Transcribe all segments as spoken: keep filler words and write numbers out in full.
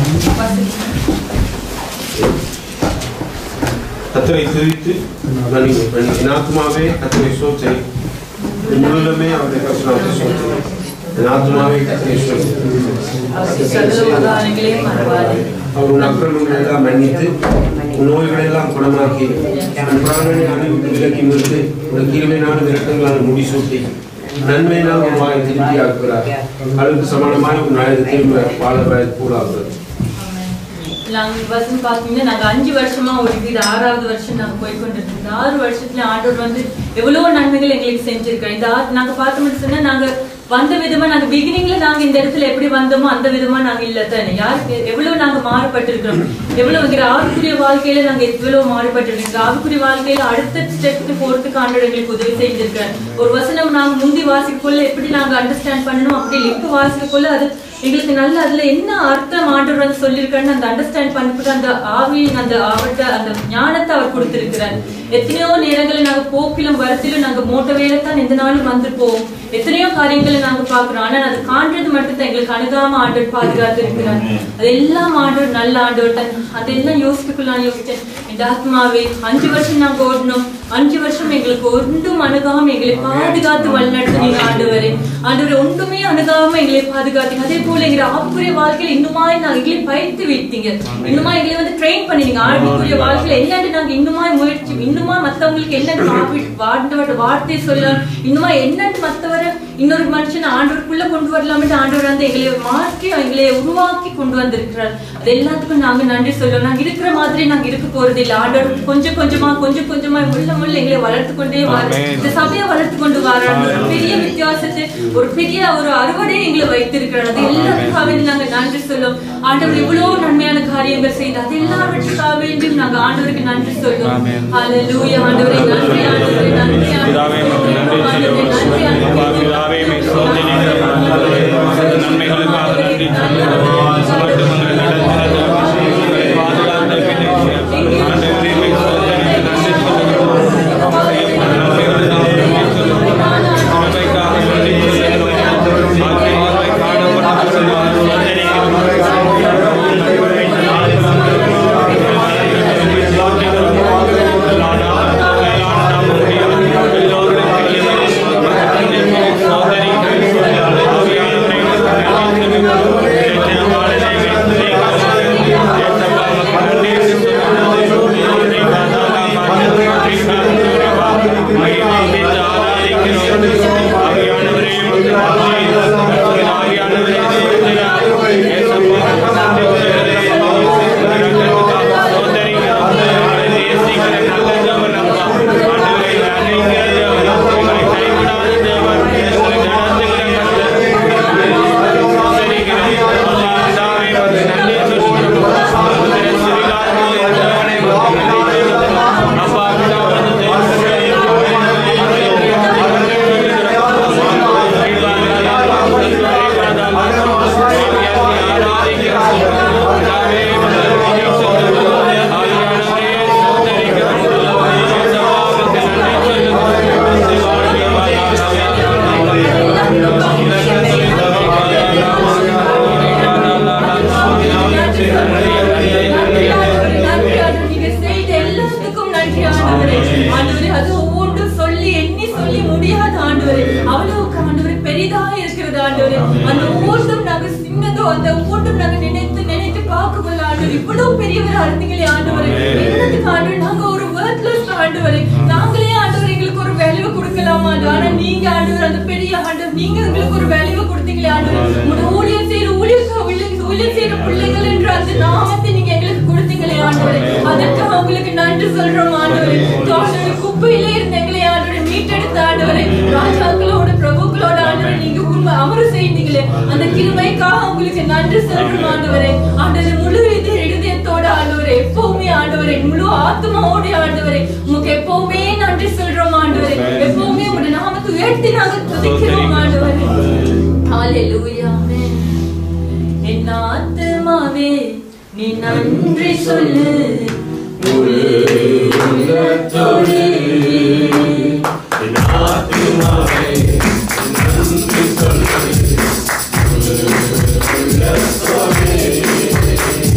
கர்த்தரை துதித்து நன்றி என் ஆத்மாவே கர்த்தரை ஸ்தோத்திரி முழுவதுமே அவருடைய கர்த்தரை ஸ்தோத்திரி என் ஆத்மாவே கர்த்தரை ஸ்தோத்திரி அவர் உன் அக்கிரமங்களை எல்லாம் மன்னித்து உன் நோய்களை எல்லாம் குணமாக்கி உன் பிராணனை அணிவிட்டு விலக்கி நிறுத்து உன் கிருபையினாலும் இரக்கங்களால் முடிசூட்டி நன்மையினால் உன் வாயை திருப்தி ஆக்குகிறார் அதுக்கு சமானமாக உன் நாயத்தை திரும்ப வாழ கூடாது. நாங்கள் வசனம் பார்த்தீங்கன்னா நாங்கள் அஞ்சு வருஷமா ஒரு இது ஆறாவது வருஷம் நாங்கள் போய்கொண்டிருக்கோம். இந்த ஆறு வருஷத்துல ஆண்டவர் வந்து எவ்வளவோ நன்மைகள் எங்களுக்கு செஞ்சிருக்கோம். இந்த நாங்க பார்த்து மட்டும் சொன்னா நாங்க வந்த விதமா நாங்க பிகினிங்ல நாங்க இந்த இடத்துல எப்படி வந்தோமோ அந்த விதமா நாங்க இல்ல தானே. யாருக்கு எவ்வளவு நாங்க மாறுபட்டிருக்கிறோம், எவ்வளவு ஆவிக்குரிய வாழ்க்கையில நாங்க எவ்வளவு மாறுபட்டிருக்கோம். ஆவிக்குரிய வாழ்க்கையில அடுத்த ஸ்டெப்க்கு போறதுக்கு ஆண்டவர் எங்களுக்கு உதவி செஞ்சிருக்கிறேன். ஒரு வசனம் நாங்க முந்தி வாசிக்கக்குள்ள எப்படி நாங்க அண்டர்ஸ்டாண்ட் பண்ணணும், அப்படி இப்ப வாசிக்கக்குள்ள அது எங்களுக்கு நல்ல அதுல என்ன அர்த்தம் ஆண்டவர் வந்து சொல்லியிருக்காருன்னு அந்த அண்டர்ஸ்டாண்ட் பண்ணிட்டு அந்த ஆவியின் அந்த அவர்கிட்ட அந்த ஞானத்தை அவர் கொடுத்திருக்கிறார். எத்தனையோ நேரங்களை நாங்க போக்கிலும் வரத்திலும் நாங்க மோட்ட வேலைத்தான் எந்த நாளும் வந்து போவோம். எத்தனையோ காரியங்களை நாங்க பாக்குறோம். ஆனா அது காண்றது மட்டும் தான் எங்களுக்கு அணுகாம ஆண்டவர் பாதுகாத்து இருக்கிறார். அதெல்லாம் ஆண்டவர் நல்ல ஆண்டவர். அதெல்லாம் யோசிக்கக்குள்ள நான் யோசிச்சேன், இந்த ஆத்மாவே அஞ்சு வருஷம் நாங்க ஓடணும், அஞ்சு வருஷம் எங்களுக்கு ஒன்றும் அணுகாம எங்களை பாதுகாத்து வழிநடத்துனீங்க ஆண்டவரே. ஆண்டவரை ஒன்றுமே அணுகாம எங்களை பாதுகாத்தீங்க. அதே போல எங்க ஆவிக்குரிய வாழ்க்கையில இன்னுமாய் நாங்க எங்களை பயிற்சி வைத்தீங்க, இன்னுமா எங்களை வந்து ட்ரெயின் பண்ணினீங்க. ஆவிக்குரிய வாழ்க்கையில என்னன்னு நாங்க இன்னுமாய் முயற்சி, இன்னுமா மத்தவங்களுக்கு என்னன்னு வாழ்ந்தவட வார்த்தை சொல்லலாம், இன்னுமா என்னன்னு மத்தவரை இன்னொரு மனுஷன் ஆண்டவருக்குள்ள கொண்டு வரலாமே ஆண்டவர் வந்து எங்களை மாற்றி எங்களை உருவாக்கி கொண்டு வந்திருக்கிறார். அது எல்லாத்துக்கும் நாங்க நன்றி சொல்லுவோம். நாங்க இருக்கிற மாதிரி நாங்க இருக்க போறது இல்லை. ஆண்டவர் கொஞ்சம் கொஞ்சமா கொஞ்சம் கொஞ்சமா முள்ள முள்ள எங்களை வளர்த்து கொண்டே வர, இந்த சபையை வளர்த்து கொண்டு வர ஒரு பெரிய வித்தியாசத்தை, ஒரு பெரிய ஒரு அறுவடையை எங்களை வைத்திருக்கிறார். அது எல்லாத்துக்காக நாங்க நன்றி சொல்லுவோம். ஆண்டவர் இவ்வளவு நன்மையான காரியங்கள் செய்து அது எல்லாவற்றுக்காக வேண்டியும் நாங்க ஆண்டவருக்கு நன்றி சொல்லுவோம். ஹல்லேலூயா. ஆண்டவரே நன்றி, ஆண்டவரே நன்றி, ஆண்டவரே நன்மைகளுக்காக நன்றி. Let's go.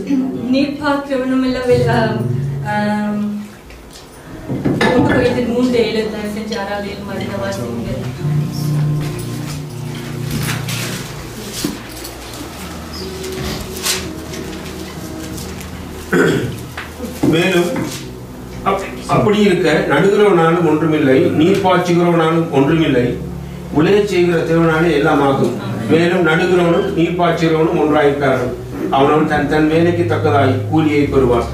நீர் பார்க்கிறவனும் இல்ல ஒன்று கொரிந்தியர் மூன்று ஏழு செஞ்சு ஆறாவது ஏழு மதின வாசிங்க. மேலும் அப்படி இருக்க நடுகிறவனாலும் ஒன்றுமில்லை, நீர் பாய்ச்சுகிறவனாலும் ஒன்றுமில்லை, உலக செய்கிற தேவனாலே எல்லாம் ஆகும். மேலும் நடுகிறவனும் நீர் பாய்ச்சுகிறவனும் ஒன்றாயிருக்கார்கள். அவனவன் தன் தன் வேலைக்கு தக்கதாய் கூலியை பெறுவான்.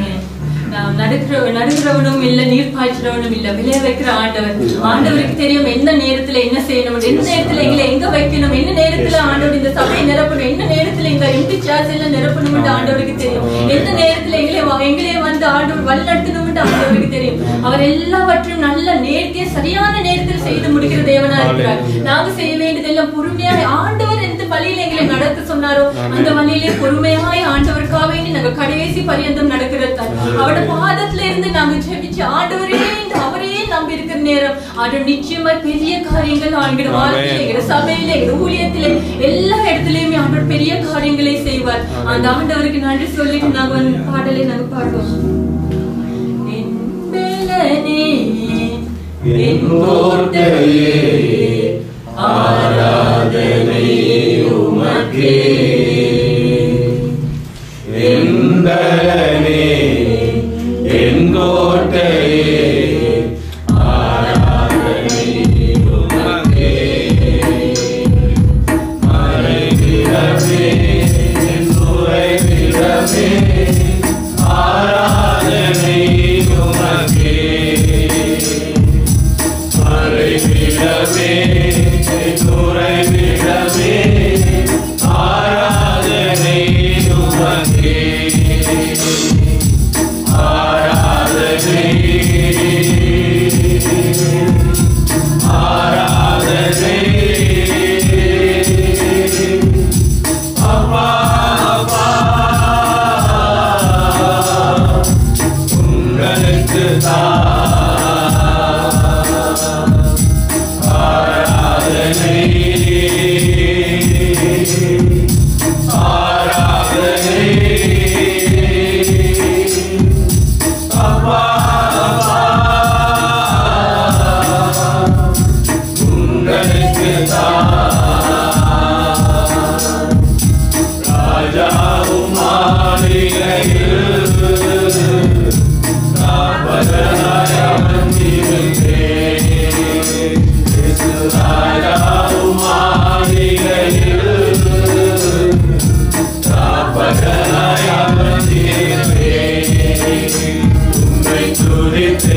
நடுகிறவனும் இல்ல, நீர் பாய்ச்சுறவனும் இல்ல, விளைய வைக்கிற ஆண்டவர். ஆண்டவருக்கு தெரியும் எந்த நேரத்துல என்ன செய்யணும், எந்த நேரத்துல எங்களை எங்க வைக்கணும், என்ன நேரத்துல ஆண்டவர் இந்த சபையை நிரப்பணும், என்ன நேரத்துல எங்க எம்பி சார்ஜ் எல்லாம் நிரப்பணும் ஆண்டவருக்கு தெரியும். எந்த நேரத்துல எங்களை எங்களே வந்து ஆண்டவர் வழிநடத்தணும் ஆண்டவருக்கு தெரியும். அவர் எல்லாவற்றையும் நல்ல நேர்த்தியா சரியான நேரத்தில் செய்து முடிக்கிற தேவனா இருக்கிறார். நாங்க செய்ய வேண்டியதெல்லாம் பொறுமையாக ஆண்டவர் எந்த வழியில எங்களை நடத்த சொன்னாரோ அந்த வழியிலே பொறுமையாய் ஆண்டவருக்காக வேண்டி நாங்க கடைசி பரியந்தம் நடக்கிறது. அவரோட பாதத்துல இருந்து நாங்க ஜெபிச்சு ஆண்டவரே அவரே நம்பி இருக்கிற நேரம் ஆண்டவர் நிச்சயமா பெரிய காரியங்கள் ஆகிற வாழ்க்கையில எங்க சபையில எங்க ஊழியத்திலே எல்லா இடத்துலயுமே ஆண்டவர் பெரிய காரியங்களை செய்வார். அந்த ஆண்டவருக்கு நன்றி சொல்லிட்டு நாங்க வந்து பாடலை நாங்க பாடுவோம். ஆராதனை உமக்கே, எந்தலனே என் கோட்டையே, ஆராதனை உமக்கே, மறைவிடமே என் உறைவிடமே, ஆராதனை உமக்கே, மறைவிடமே என் உறைவிடமே, ஆராதனை உமக்கே, ஆராதனை ஆராதனை அப்பா அப்பா உங்களுக்கு தான் ஆராதனை ஆராதனை அப்பா அப்பா உங்களுக்கு தான் ராஜாவும் மாளிகையில் காப்பதனாய் அமர்ந்திருந்தேன். ராஜாவும் மாளிகையில் காப்பதனாய் அமர்ந்திருந்தேன். உம்மை துதித்து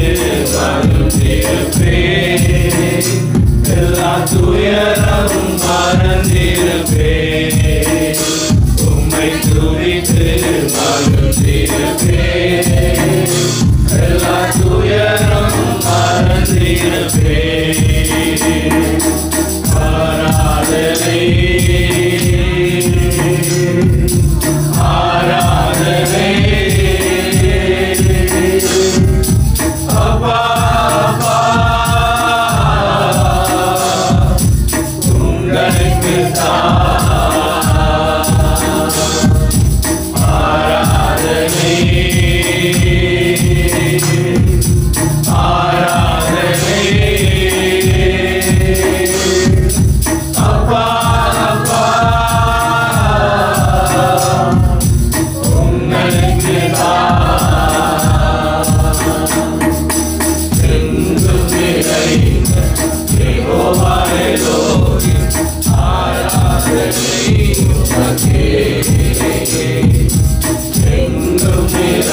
மகிழ்ந்திருப்பேன், எல்லா துயரமும் மறந்திருப்பேன். உம்மை துதித்து மகிழ்ந்திருப்பேன், எல்லா துயரமும் மறந்திருப்பேன். ஆராதனை ஆராதனை அப்பா அப்பா உங்களுக்கு தான் ஆராதனை ஆராதனை அப்பா அப்பா உங்களுக்கு தான் எங்கும் நிறைந்த யெகோவாவே லோகி, ஆராதனை உமக்கே, எங்கும் நிறைந்த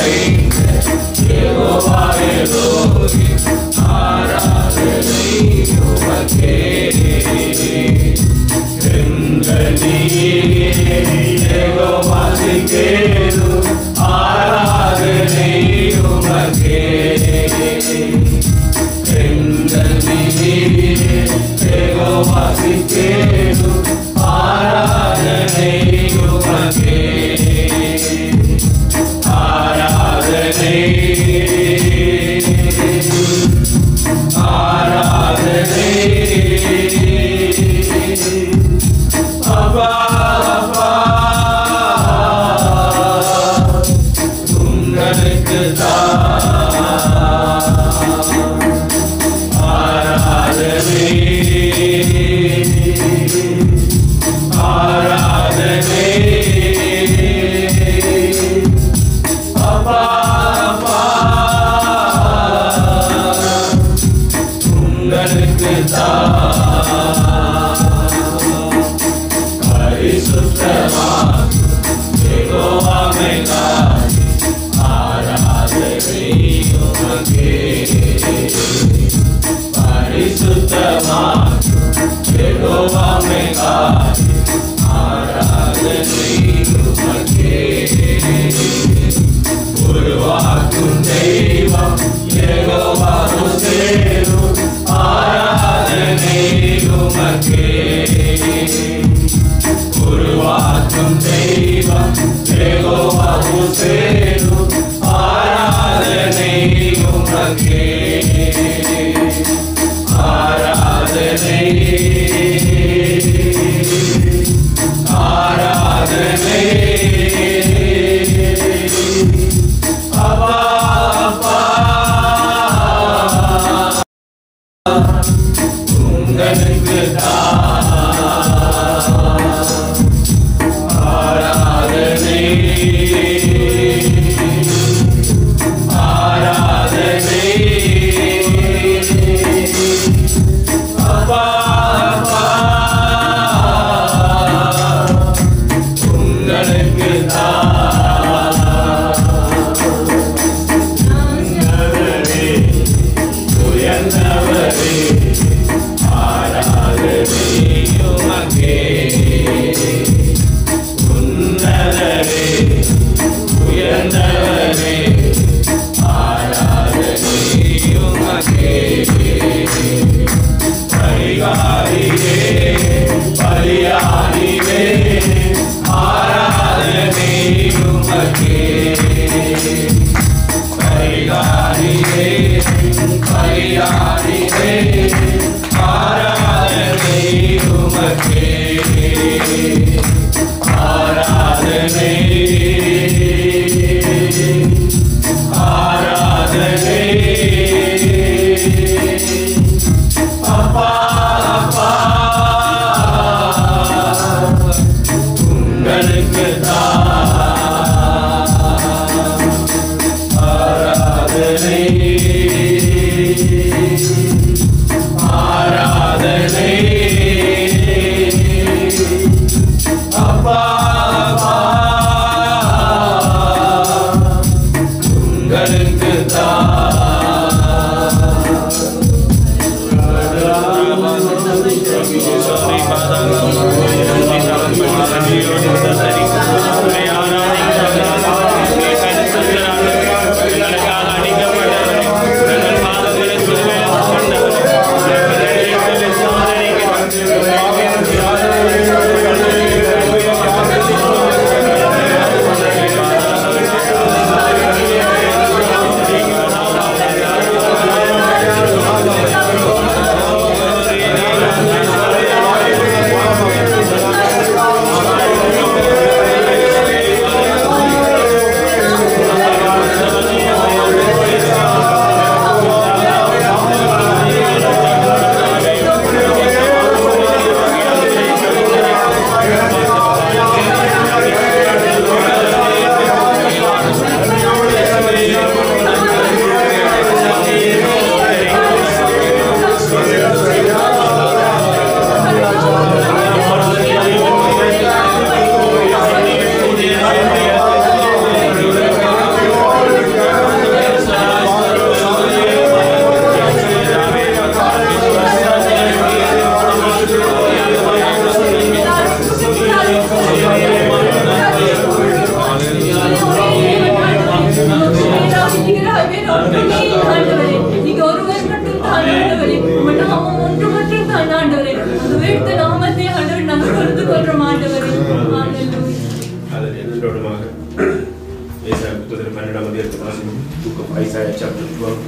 Isaiah chapter twelve.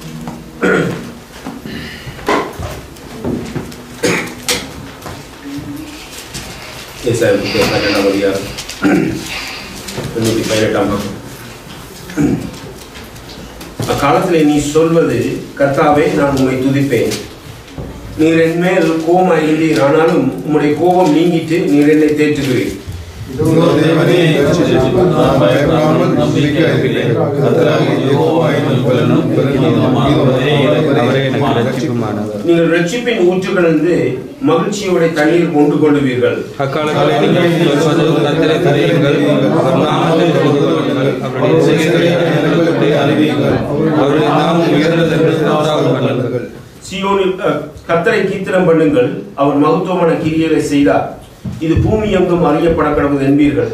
Isaiah buku pada nama dia penulis பதினெட்டாம் அக்காலத்தில் நீ சொல்வது கர்த்தாவே நான் உம்மை துதிப்பேன். நீர் என் மேல் கோபம் அடைந்தீர், ஆனாலும் உம்முடைய கோபம் நீங்கிட்டு நீர் என்னை தேற்றுகிறீர். நீங்கள் ரட்சிப்பின் ஊற்றுகளிலிருந்து மகிழ்ச்சியோட தண்ணீர் கொண்டு கொள்வீர்கள். சீயோனில் கர்த்தரை கீர்த்தனம் பண்ணுங்கள், அவர் மகத்துவமான கிரியைகளை செய்தார், இது பூமி எங்கும் அறியப்பட கடவுள் என்பீர்கள்.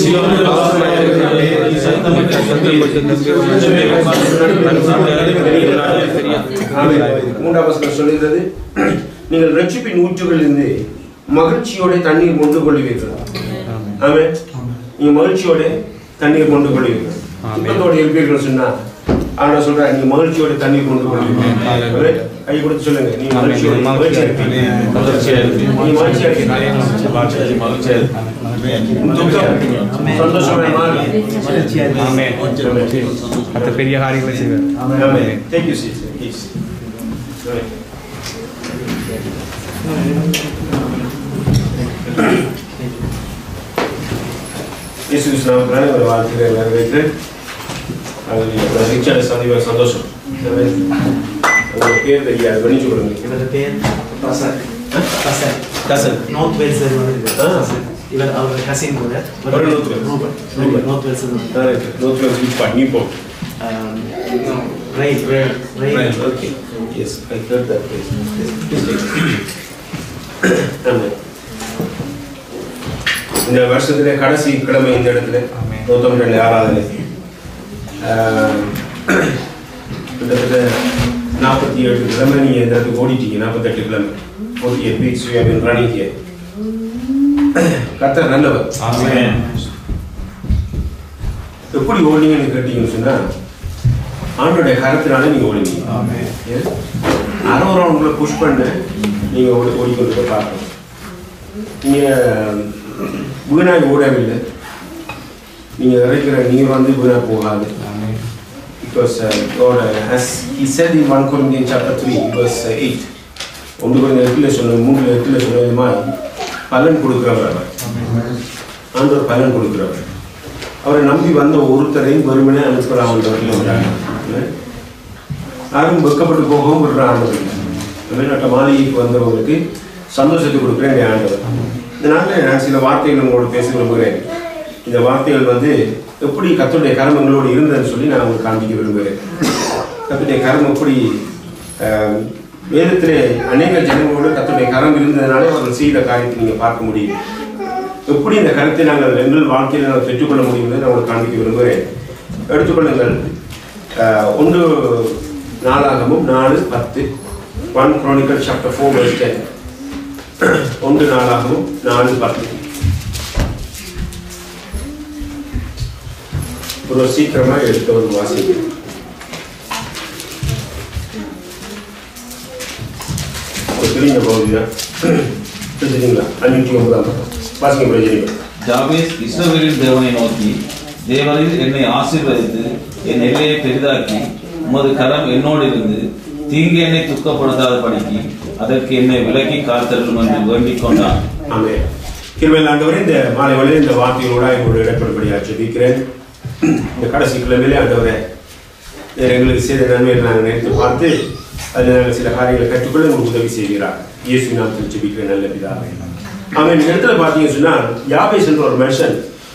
மூன்றாம் வசனம் சொல்லுகிறது, நீங்கள் ரட்சிப்பின் ஊற்றுகளிலிருந்து மகிழ்ச்சியோட தண்ணீர் கொண்டு கொள்வீர்கள். ஆமென். நீங்க மகிழ்ச்சியோட தண்ணீர் கொண்டு கொள்வீர்கள். துக்கத்தோட இருப்பீர்கள் சொன்னா ஆனா சொல்ற நீங்க மகிழ்ச்சியோட தண்ணீர் கொண்டு கொள்வீர்கள். கை கொடுத்து சொல்லுங்க, நீங்க மகிழ்ச்சியோட மகிழ்ச்சியா இருப்பீங்க. நீங்க மகிழ்ச்சியா இருக்கீங்க. சந்தோஷமா மாறி அந்த பெரிய காரியங்களை செய்வார். ஆமென். Thank you sister. Please. இயேசு கிறிஸ்துவின் ஒரு வாழ்த்துக்களை வரவேற்கிறேன். அது ரிச்சார்ட் சந்திவ சந்தோஷம். உங்க பேர் தெரியாது, கவனிச்சு கொடுங்க. என்னோட பேர் பிரசாத். பிரசாத். பிரசாத். நார்த் வேல்ஸ் வந்து இவர் அவர் கசின் கூட. ஒரு north Wales. Ruban. North Wales. North Wales இப்போ Newport. Right right right. Okay. Yes, I heard that place. Amen. இந்த வருஷத்துல கடைசி கிழமை இந்த இடத்துல நூத்தம்பது ரெண்டு ஆராதனை கிட்டத்தட்ட நாற்பத்தி ஏழு கிழமை நீங்க இந்த இடத்துக்கு ஓடிட்டீங்க. நாற்பத்தெட்டு கிழமை forty eight weeks we have been running here. கர்த்தர் நல்லவர். ஆமென். எப்படி ஓடினீங்கன்னு கேட்டீங்கன்னு சொன்னா ஆண்டோடைய கருத்தினால நீங்க ஓடினீங்க. ஆமென். அறுபது உங்களை புஷ் பண்ண நீங்க ஓடி ஓடிக்கொண்டு பார்க்கணும். நீங்க வீணாய் ஓடவில்லை. நீங்க இறைக்கிற நீர் வந்து வீணா போகாது. Because uh, God, uh, as He said in First Corinthians chapter three, verse eight, ஒன்று கொரிந்தியர் எட்டுல சொன்ன மூன்று எட்டுல சொன்ன விதமாய் பலன் கொடுக்கிறவர் அவர். ஆண்டவர் பலன் கொடுக்கிறவர். அவரை நம்பி வந்த ஒருத்தரையும் வெறுமனே அனுப்புகிற ஆண்டவர் இல்லை. யாரும் வெக்கப்பட்டு போகவும் விடுற ஆண்டவர் இல்லை. தமிழ்நாட்டு மாளிகைக்கு வந்தவங்களுக்கு சந்தோஷத்தை கொடுக்குறேன் என் ஆண்டவர். இதனால நான் சில வார்த்தைகள் உங்களோட பேச விரும்புகிறேன். இந்த வார்த்தைகள் வந்து எப்படி கர்த்தருடைய கரம் எங்களோடு இருந்ததுன்னு சொல்லி நான் உங்களுக்கு காண்பிக்க விரும்புகிறேன். கர்த்தருடைய கரம் எப்படி வேதத்திலே அநேக ஜனங்களோடு கர்த்தருடைய கரம் இருந்ததுனாலே அவர்கள் செய்த காரியத்தை நீங்கள் பார்க்க முடியும். எப்படி இந்த கருத்தை நாங்கள் எங்கள் வாழ்க்கையில் நாங்கள் பெற்றுக்கொள்ள முடியும் நான் உங்களுக்கு காண்பிக்க விரும்புகிறேன். எடுத்துக்கொள்ளுங்கள். ஒன்று நாளாகமும் நாலு பத்து. One Chronicles chapter four verse ten. ஒன்று நாளாகவும் நாலு பத்து. ஒரு சீக்கிரமாக எடுத்த ஒரு வாசிங்க. ஒரு தெரிஞ்ச பகுதி தான் தெரிஞ்சுங்களா? அஞ்சூற்றி ஒன்பதாம் வாசிங்க பிரஜனிங்க. ஜாபேஸ் இஸ்ரவேலின் தேவனை நோக்கி, தேவரீர் என்னை ஆசீர்வதித்து என் எல்லையை பெரிதாக்கி உமது கரம் என்னோடு இருந்து தீங்கு என்னை துக்கப்படுத்தாத படிக்கு அதற்கு என்னை விலக்கி காத்தருளும் என்று வேண்டிக் கொண்டான். ஆமென். கிருபையுள்ள ஆண்டவரே, இந்த மாலை வேளையில் இந்த வார்த்தைகளோட எங்களோட இடைப்படும்படியாக ஜெபிக்கிறேன். இந்த கடைசி கிழமையிலே ஆண்டவரே எங்களுக்கு செய்த நன்மையை நாங்கள் நினைத்து பார்த்து அதில் நாங்கள் சில காரியங்களை கற்றுக்கொள்ள உங்களுக்கு உதவி செய்கிறார். இயேசு நாமத்தில் ஜெபிக்கிறேன் நல்ல பிதாவே. ஆமென். இந்த இடத்துல பார்த்தீங்கன்னு சொன்னால் யாபேஸ் என்ற ஒரு மனுஷன்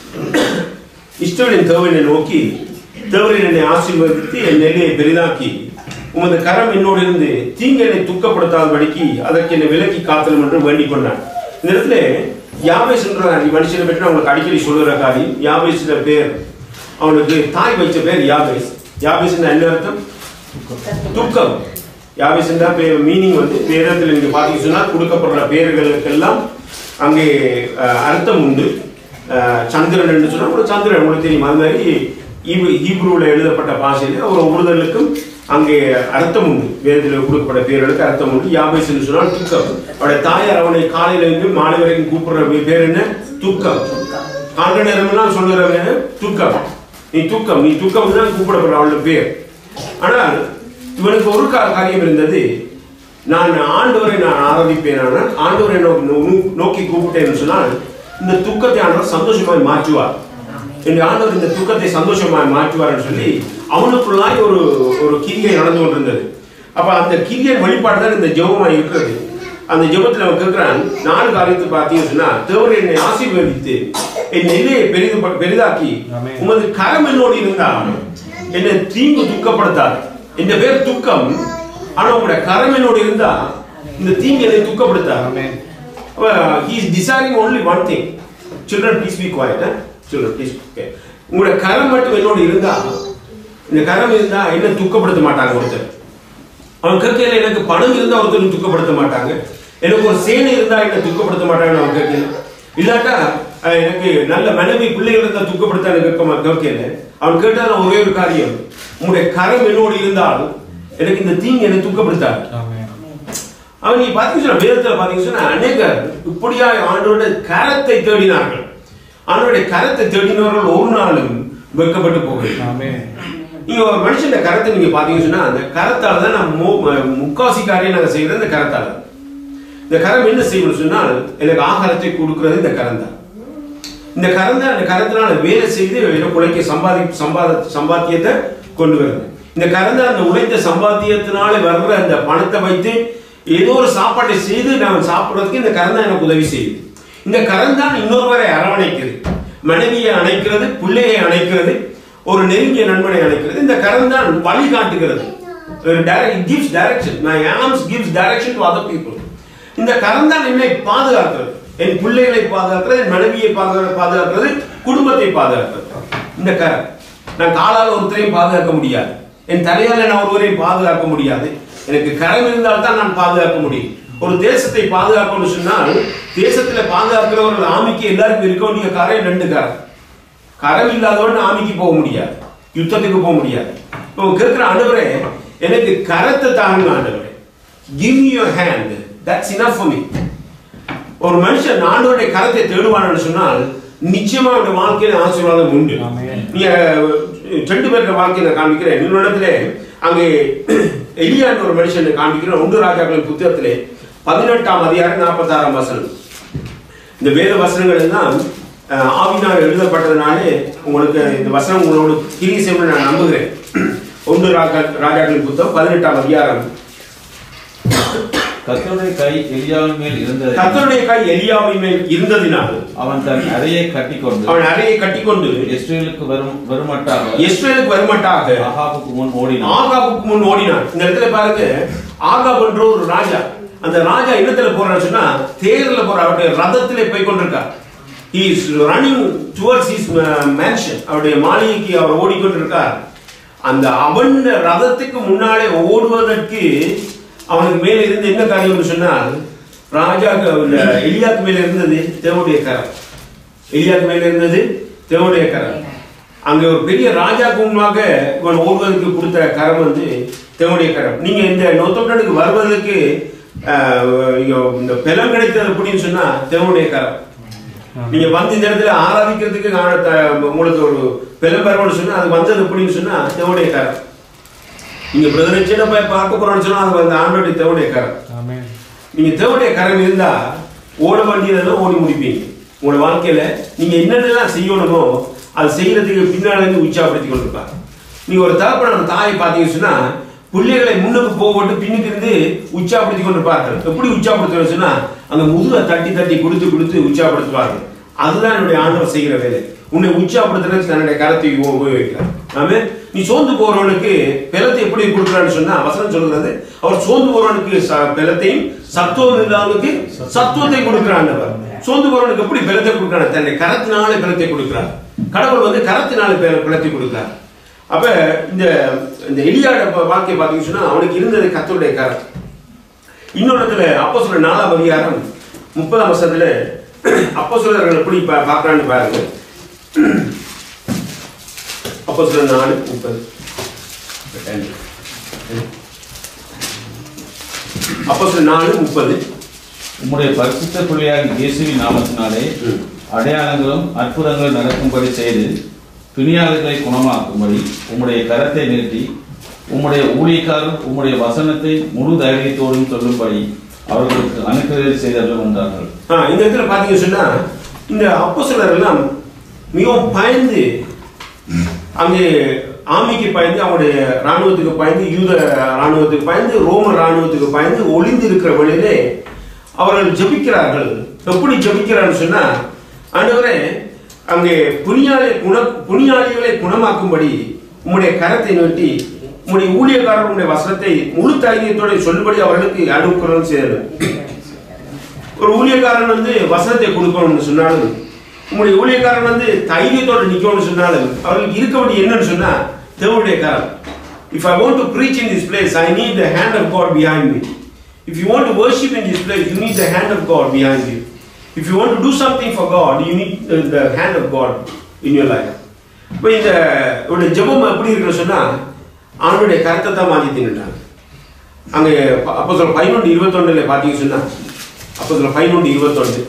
இஸ்ரவேலின் தேவனை நோக்கி, தேவரீர் என்னை ஆசீர்வதித்து என் எல்லையை பெரிதாக்கி உமது கரம் என்னோடு இருந்து தீங்கு என்னை துக்கப்படுத்தாதபடிக்கு அதற்கு என்னை விலக்கி காத்தலும் என்று வேண்டிக் கொண்டான். இந்த இடத்துல யாபேஸ் என்ற மனுஷனை பற்றி அவங்களுக்கு அடிக்கடி சொல்லுகிற காரியம். யாபேஸ் பேர் அவனுக்கு தாய் வைச்ச பேர் யாபேஸ். யாபேஸ் என்ன அர்த்தம்? துக்கம். யாபேஸ் மீனிங் வந்து வேதத்தில் நீங்க பாத்தீங்கன்னா சொன்னா கொடுக்கப்படுற பேர்களுக்கெல்லாம் அங்கே அர்த்தம் உண்டு. சந்திரன் என்று சொன்னா ஒரு சந்திரன் உங்களுக்கு தெரியும். அது மாதிரி ஹீப்ரூல எழுதப்பட்ட பாஷையில ஒரு ஒவ்வொருத்தருக்கும் அங்கே அர்த்தம் உண்டு. வேதத்தில் கொடுக்கப்பட்ட பேர்களுக்கு அர்த்தம் உண்டு. யாபேஸ் என்று சொன்னால் துக்கம். அவருடைய தாயார் அவனை காலையில இருந்து மாலை வரைக்கும் கூப்பிடுற பேர் என்ன? துக்கம். காண்ட நேரம் சொல்லுறவங்க துக்கம், நீ துக்கம், நீ துக்கம் தான் கூப்பிடப்படுற அவளோட பேர். ஆனால் இவனுக்கு ஒரு காரியம் இருந்தது. நான் ஆண்டவரை நான் ஆராதிப்பேன், ஆண்டவரை நோக்கி கூப்பிட்டேன்னு சொன்னால் இந்த துக்கத்தை ஆண்டவர் சந்தோஷமாய் மாற்றுவார். என் ஆண்டவர் இந்த துக்கத்தை சந்தோஷமாய் மாற்றுவார்னு சொல்லி அவனுக்குள்ளாய் ஒரு ஒரு கிரியை நடந்து கொண்டிருந்தது. அப்ப அந்த கிரியை வழிபாடு தான் இந்த ஜெபமாய் இருக்கிறது. அந்த ஜெபத்தில் அவன் கேட்கிறான், நாலு காரியத்தை பார்த்தீங்கன்னு சொன்னா, தேவரே என்னை ஆசீர்வதித்து என் எல்லையை பெரிது பெரிதாக்கி உமது கரம் என்னோடு இருந்தால் என்னை தீங்கு துக்கப்படுத்தாது. என் பேர் துக்கம், ஆனா உங்களுடைய கரம் என்னோடு இருந்தா இந்த தீங்கு என்னை துக்கப்படுத்தாது. He is desiring only one thing. Children, please be quiet. Eh? Children, please. Okay. உங்களுடைய கரம் மட்டும் என்னோட இருந்தா, இந்த கரம் இருந்தா என்ன துக்கப்படுத்த மாட்டாங்க ஒருத்தர். அவன் கேட்கல எனக்கு பணம் இருந்தா ஒருத்தர் துக்கப்படுத்த மாட்டாங்க. எனக்கு ஒரு சேனை இருந்தா என்ன துக்கப்படுத்த மாட்டாங்க அவன் கேட்கல. இல்லாட்டா எனக்கு நல்ல மனைவி பிள்ளைகள் இருந்தா துக்கப்படுத்த கேட்க கேட்கல. அவன் கேட்டால் ஒரே ஒரு காரியம், உங்களுடைய கரம் என்னோடு இருந்தால் எனக்கு இந்த தீங்கு என்னை துக்கப்படுத்தாது. அவன் நீ பாத்தீங்கன்னா வேதத்துல பாத்தீங்கன்னா அநேகர் இப்படியா ஆண்டோட கரத்தை தேடினார்கள். ஆண்டோடைய கரத்தை தேடினவர்கள் ஒரு நாளும் வெட்கப்பட்டு போகிறாங்க. நீங்க ஒரு மனுஷன் கரத்தை நீங்க பாத்தீங்கன்னா அந்த கரத்தால தான் நம்ம முக்காசி காரியம் நாங்க செய்யறது இந்த கரத்தால. இந்த கரம் என்ன செய்யணும் சொன்னால் எனக்கு ஆகாரத்தை கொடுக்கிறது இந்த கரம் தான். இந்த கரம் தான் அந்த கரத்தினால வேலை செய்து உழைக்க சம்பாதி சம்பாத சம்பாத்தியத்தை கொண்டு வருது. இந்த கரம் தான் அந்த உழைத்த சம்பாத்தியத்தினால வர்ற அந்த பணத்தை வைத்து ஏதோ ஒரு சாப்பாட்டை செய்து நான் சாப்பிடுறதுக்கு இந்த கரம் தான் எனக்கு உதவி செய்யுது. இந்த கரம் தான் இன்னொருவரை அரவணைக்கிறது, மனைவியை அணைக்கிறது, பிள்ளையை அணைக்கிறது, ஒரு நெருங்கிய நண்பனை அழைக்கிறது. இந்த கரம் தான் வழி காட்டுகிறது. It gives direction. My arms gives direction to other people. இந்த கரம் தான் என்னை பாதுகாக்கிறது, என் பிள்ளைகளை பாதுகாக்கிறது, என் மனைவியை பாதுகாக்கிறது, குடும்பத்தை பாதுகாக்கிறது. இந்த கரம் நான் காலால் ஒருத்தரையும் பாதுகாக்க முடியாது, என் தலையால் நான் ஒருவரையும் பாதுகாக்க முடியாது. எனக்கு கரம் இருந்தால் தான் நான் பாதுகாக்க முடியும். ஒரு தேசத்தை பாதுகாக்கணும்னு சொன்னால் தேசத்துல பாதுகாக்கிறவர்கள் ஆமிக்கு எல்லாருக்கும் இருக்க வேண்டிய கரம் ரெண்டு கரம். கரம் இல்லாதவன் ஆமிக்கு போக முடியாது, யுத்தத்துக்கு போக முடியாது. இப்போ கேட்கிற ஆண்டவரே எனக்கு கரத்தை தாங்க ஆண்டவரே, give me your hand, that's enough for me. ஒரு மனுஷன் ஆண்டவருடைய கரத்தை தேடுவான்னு சொன்னால் நிச்சயமா அவருடைய வாழ்க்கையில ஆசீர்வாதம் உண்டு. நீங்க ரெண்டு பேருடைய வாழ்க்கையை நான் காண்பிக்கிறேன். இன்னொரு இடத்துல அங்கே எலியான்னு ஒரு மனுஷன் காண்பிக்கிறேன். ஒன்று ராஜாக்களின் புத்தகத்திலே பதினெட்டாம் அதிகாரம் நாற்பத்தி ஆறாம் வசனம். இந்த வேத வசனங்கள் எல்லாம் ஆவினால் எழுதப்பட்டதுனாலே உங்களுக்கு இந்த வசனம் உங்களோட கிரியை செய்ய நான் நம்புகிறேன். ஒன்று ராஜாக்களின் புத்தகம் பதினெட்டாம் அதிகாரம். கர்த்தருடைய கை எலியாவின் மேல் இருந்தது. கர்த்தருடைய கை எலியாவின் மேல் இருந்ததினால் அவன் தன் அறையை கட்டிக்கொண்டு அவன் அறையை கட்டிக்கொண்டு இஸ்ரவேலுக்கு வரும் வருமட்டாக இஸ்ரவேலுக்கு வருமட்டாக ஆகாபுக்கு முன் ஓடினான். ஆகாபுக்கு முன் ஓடினான். இந்த இடத்துல பாருங்க, ஆகாப் என்ற ஒரு ராஜா. அந்த ராஜா இடத்துல போறான்னு சொன்னா தேர்ல போற அவருடைய ரதத்திலே போய் கொண்டிருக்கார். He is running towards his mansion. அவருடைய மாளிகைக்கு அவர் ஓடிக்கொண்டிருக்கார். அந்த அவன் ரதத்துக்கு முன்னாலே ஓடுவதற்கு அவனுக்கு மேல இருந்து என்ன காரியம் சொன்னால் ராஜாக்கு எலியாக்கு மேல இருந்தது தேவனுடைய கரம். எலியாக்கு மேல இருந்தது தேவனுடைய கரம். அங்க ஒரு பெரிய ராஜாக்கு முன்பாக இவன் ஓடுவதற்கு கொடுத்த கரம் வந்து தேவனுடைய கரம். நீங்க இந்த நோத்தப்பட்டனுக்கு வருவதற்கு இந்த பலம் கிடைத்தது அப்படின்னு சொன்னா தேவனுடைய கரம். நீங்க வந்து இந்த இடத்துல ஆராதிக்கிறதுக்கு உங்களுக்கு ஒரு பலம் பெறணும்னு சொன்னா அது வந்தது அப்படின்னு சொன்னா தேவனுடைய கரம். நீங்க பிரதரிச்சிட போய் பார்க்க போறோம்னு சொன்னா அது வந்து ஆண்டோடைய தேவனுடைய கரம். நீங்க தேவனுடைய கரம் இருந்தா ஓட வேண்டியதெல்லாம் ஓடி முடிப்பீங்க. உங்களோட வாழ்க்கையில நீங்க என்னென்னலாம் செய்யணுமோ அது செய்யறதுக்கு பின்னால இருந்து உற்சாகப்படுத்தி கொண்டிருப்பாங்க. நீங்க ஒரு தகப்பன தாயை பார்த்தீங்கன்னு சொன்னா பிள்ளைகளை முன்னுக்கு போட்டு பின்னுக்கு இருந்து உற்சாகப்படுத்தி கொண்டிருப்பார்கள். எப்படி உற்சாகப்படுத்துவாங்க சொன்னா அங்க முதுக தட்டி தட்டி கொடுத்து கொடுத்து உற்சாகப்படுத்துவார்கள். அதுதான் என்னுடைய ஆண்டவர் செய்கிற வேலை. உன்னை உற்சாகப்படுத்துறதுக்கு தன்னுடைய கரத்தை உபயோகிக்கிறார். ஆமே, நீ சோர்ந்து போறவனுக்கு பலத்தை எப்படி கொடுக்குறான்னு சொன்னா வசனம் சொல்கிறது, அவர் சோர்ந்து போறவனுக்கு பலத்தையும் சத்துவம் இல்லாதவனுக்கு சத்துவத்தை கொடுக்கிறான். சோர்ந்து போறவனுக்கு எப்படி பலத்தை கொடுக்கிறான்? தன்னுடைய கரத்தினாலே பலத்தை கொடுக்கிறார். கடவுள் வந்து கரத்தினாலே பலத்தை கொடுக்கிறார். அப்ப இந்த இந்த எலியாட வாழ்க்கையை பார்த்தீங்கன்னு சொன்னா அவனுக்கு இருந்தது கர்த்தருடைய கரம். இன்னொரு இடத்துல அப்போஸ்தலர் நாலாம் அதிகாரம் முப்பதாம் வசனத்துல அப்போஸ்தலர்கள் எப்படி பார்க்கறான்னு பாருங்க. அப்போஸ்தலர் நாலு முப்பது. அப்போஸ்தலர் நாலு முப்பது. உம்முடைய பரிசுத்த பிள்ளையாகிய இயேசுவின் நாமத்தினாலே அடையாளங்களும் அற்புதங்களும் நடக்கும்படி செய்து பிணியாளர்களை குணமாக்கும்படி உம்முடைய கரத்தை நீட்டி உம்முடைய ஊழியக்காரர் உம்முடைய வசனத்தை முழு தைரியத்தோடும் சொல்லும்படி அவர்களுக்கு அனுக்கிரகம் செய்தவர்கள் உண்டார்கள். இந்த இடத்துல பாத்தீங்கன்னு சொன்னா இந்த அப்போஸ்தலர்கள் எல்லாம் மிகவும் பயந்து அங்கே ஆமிக்கு பயந்து அவங்களுடைய ராணுவத்துக்கு பயந்து யூத ராணுவத்துக்கு பயந்து ரோம ராணுவத்துக்கு பயந்து ஒளிந்து இருக்கிற வழியிலே அவர்கள் ஜபிக்கிறார்கள். எப்படி ஜபிக்கிறான்னு சொன்னா ஆண்டவரே அங்கே புனியாளி குண புனியாளிகளை குணமாக்கும்படி உம்முடைய கரத்தை நீட்டி உங்களுடைய ஊழியக்காரர்களுடைய வசனத்தை முழு தைரியத்தோட சொல்லும்படி அவர்களுக்கு அனுப்புகிறோம் செய்யணும். ஒரு ஊழியக்காரன் வந்து வசனத்தை கொடுக்கணும்னு சொன்னாலும் உங்களுடைய ஊழியக்காரன் வந்து தைரியத்தோட நிற்கணும்னு சொன்னாலும் அவர்களுக்கு இருக்க வேண்டிய என்னன்னு சொன்னா தேவனுடைய கரம். If I want to preach in this place, I need the hand of God behind me. If you want to worship in this place, you need the hand of God behind you. If you want to do something for God, you need the, the hand of God in your life. இப்போ இந்த ஒரு ஜெபம் எப்படி இருக்குன்னு சொன்னா ஆண்டவருடைய கரத்தை தான் மாற்றி தின்னுட்டாங்க. அங்கே அப்போ சொல்ல பதினொன்று இருபத்தொன்னுல பார்த்தீங்கன்னு சொன்னா அப்போ சொல்ல பதினொன்று இருபத்தொன்று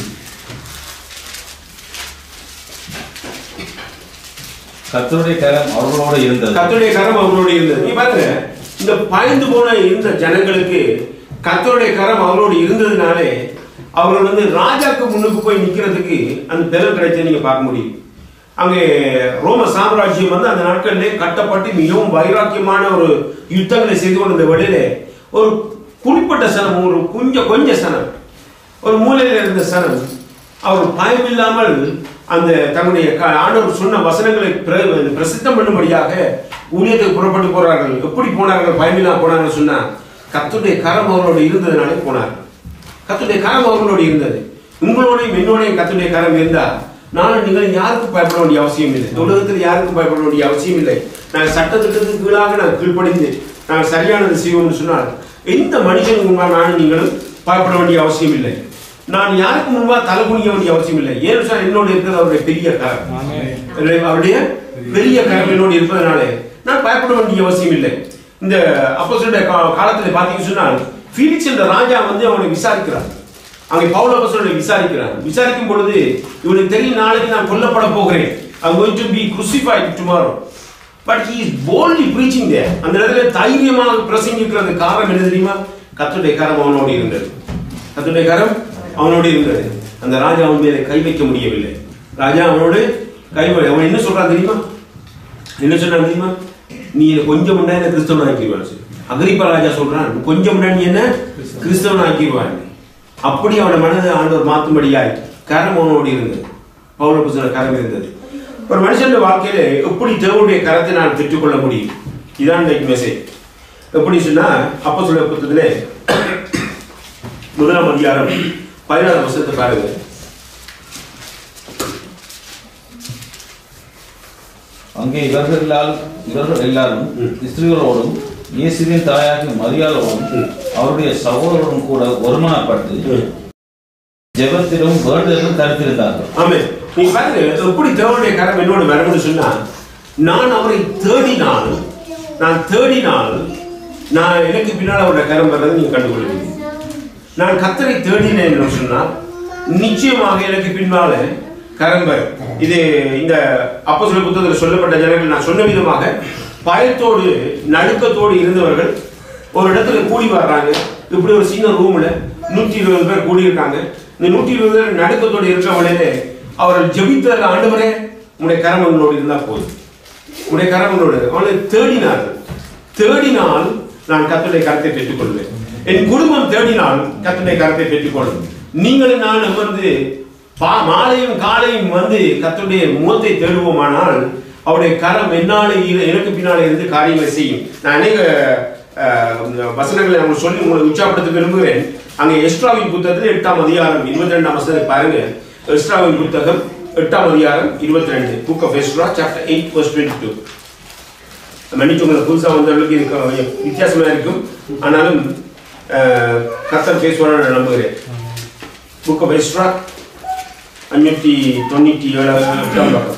கர்த்தருடைய கரம் அவர்களோட இருந்தது. கர்த்தருடைய கரம் அவர்களோட இருந்தது. நீ பாருங்க, இந்த பாய்ந்து போன இருந்த ஜனங்களுக்கு கர்த்தருடைய கரம் அவர்களோடு இருந்ததுனாலே அவர்கள் வந்து ராஜாக்கு முன்னுக்கு போய் நிற்கிறதுக்கு அந்த பெரும் கிடைச்ச நீங்க பார்க்க முடியும். அங்கே ரோம சாம்ராஜ்யம் வந்து அந்த நாட்களிலே கட்டப்பட்டு மிகவும் வைராக்கியமான ஒரு யுத்தங்களை செய்து கொண்ட வழியில ஒரு குறிப்பிட்ட சனம், ஒரு கொஞ்சம் கொஞ்ச சனம், ஒரு மூலையில் இருந்த சனம் அவர் பயமில்லாமல் அந்த தன்னுடைய ஆண்டவர் சொன்ன வசனங்களை பிரசித்தம் பண்ணும்படியாக ஊழியத்துக்கு புறப்பட்டு போறார்கள். எப்படி போனார்கள்? பயமில்லாம போனார்கள் சொன்னா கர்த்தருடைய கரம் அவர்களோடு இருந்ததுனாலே போனார்கள். கர்த்தருடைய கரம் அவர்களோடு இருந்தது. உங்களோடையும் என்னோடையும் கர்த்தருடைய கரம் இருந்தா நானும் நீங்கள் யாருக்கும் பயப்பட வேண்டிய அவசியம் இல்லை. உலகத்தில் யாருக்கும் பயப்பட வேண்டிய அவசியம் இல்லை. நாங்கள் சட்டத்திட்டத்துக்கு கீழாக நாங்கள் கீழ்ப்படிந்து நாங்கள் சரியானது செய்வோம்னு சொன்னால் எந்த மனுஷனுக்கு முன்பாக நானும் நீங்களும் பயப்பட வேண்டிய அவசியம் இல்லை. நான் யாருக்கு முன்பாக தலை குனிய வேண்டிய அவசியம் இல்லை. ஏன்னு சொன்னால் என்னோடு இருக்கிறது அவருடைய பெரிய கரம், அவருடைய பெரிய கரம் என்னோடு இருப்பதனாலே நான் பயப்பட வேண்டிய அவசியம் இல்லை. இந்த அப்போஸ்தலருடைய காலத்தில் பார்த்தீங்கன்னு சொன்னால் ஃபீலிக்ஸ் என்ற ராஜா வந்து அவனை விசாரிக்கிறான். அங்கே பவுல் அப்போஸ்தலரை விசாரிக்கிறான். விசாரிக்கும் பொழுது இவனுக்கு தெரியும் நாளைக்கு நான் கொல்லப்பட போகிறேன். I'm going to be crucified tomorrow. But he is boldly preaching there. அந்த இடத்துல தைரியமாக பிரசங்கிக்கிறது காரணம் என்ன தெரியுமா? கர்த்தருடைய கரம் அவனோடு இருந்தது. கர்த்தருடைய கரம் அவனோடு இருந்தது. அந்த ராஜா அவன் மேலே கை வைக்க முடியவில்லை. ராஜா அவனோடு கை அவன் என்ன சொல்றான் தெரியுமா? என்ன சொல்றான் தெரியுமா? நீ கொஞ்சம் முன்னாடி என்ன கிறிஸ்தவன் ஆக்கிடுவான். அகிரிப்பா ராஜா சொல்றான், கொஞ்சம் முன்னாடி என்ன கிறிஸ்தவன் ஆக்கிடுவான். அப்படி அவனை மனதை ஆண்டவர் மாற்றும்படியாய் கரம் அவனோடு இருந்தது. பவுல் அப்போஸ்தலர் கரம் இருந்தது. ஒரு மனுஷனுடைய வாழ்க்கையில எப்படி தேவனுடைய கரத்தை நான் பெற்றுக்கொள்ள முடியும்? இதான் இந்த மெசேஜ். எப்படி சொன்னா அப்போஸ்தலர் புத்தகத்திலே முதலாம் அதிகாரம் பதினாறு வசனத்தை பாருங்க. அங்கே இவர்கள் இவர்கள் எல்லாரும் ஸ்திரீகளோடும் இயேசுவின் தாயாகிய மரியாளோடும் அவருடைய சகோதரரும் கூட ஒருமனப்பட்டு ஜெபத்திலும் வேண்டுதலும் கருத்திருந்தார்கள். ஆமென். நீ பாருங்க எப்படி தேவனுடைய கரம் என்னோட வரணும்னு சொன்னா நான் அவரை தேடினால் நான் தேடினால் நான் எனக்கு பின்னால் அவருடைய கரம் வர்றதை நீங்க கண்டுகொள்வீங்க. நான் கர்த்தரை தேடினேன் என்று சொன்னால் நிச்சயமாக எனக்கு பின்னால கரம் வரும். இது இந்த அப்போஸ்தலர் புத்தகத்தில் சொல்லப்பட்ட ஜனங்கள் நான் சொன்ன விதமாக பயத்தோடு நடுக்கத்தோடு இருந்தவர்கள் ஒரு இடத்துல கூடி வர்றாங்க. இப்படி ஒரு சின்ன ரூம்ல நூற்றி இருபது பேர் கூடியிருக்காங்க. இந்த நூற்றி இருபது பேர் நடுக்கத்தோடு இருக்கிறவங்களே அவர்கள் ஜெபித்த ஆண்டவரே உடைய கரமங்களோடு இருந்தால் போதும், உடைய கரமங்களோடு அவளை தேடினார்கள். தேடினால் நான் கர்த்தருடைய கரத்தை பெற்றுக்கொள்வேன். என் குடும்பம் தேடினால் கர்த்தருடைய கரத்தை பெற்றுக்கொள்ளும். நீங்களும் நான் வந்து மாலையும் காலையும் வந்து கர்த்தருடைய முகத்தை தேடுவோமானால் அவருடைய கரம் என்னாலே எனக்கு பின்னாலே இருந்து காரியங்களை செய்யும். நான் அநேக வசனங்களை நம்ம சொல்லி உங்களை உற்சாகப்படுத்த விரும்புகிறேன். அங்கே எஸ்ட்ராவின் புத்தகத்தில் எட்டாம் அதிகாரம் இருபத்தி ரெண்டாம் வசனத்தை பாருங்க. எஸ்ட்ராவின் புத்தகம் எட்டாம் அதிகாரம் இருபத்தி ரெண்டு book of Ezra chapter eight verse twenty-two. மன்னிச்சு உங்களை புதுசாக வந்தவர்களுக்கு இது வித்தியாசமாக இருக்கும், ஆனாலும் கர்த்தர் பேசுவார் நான் நம்புகிறேன். புக் ஆஃப் எஸ்ட்ரா அஞ்சூற்றி தொண்ணூற்றி ஏழு எட்டாம் பக்கம்.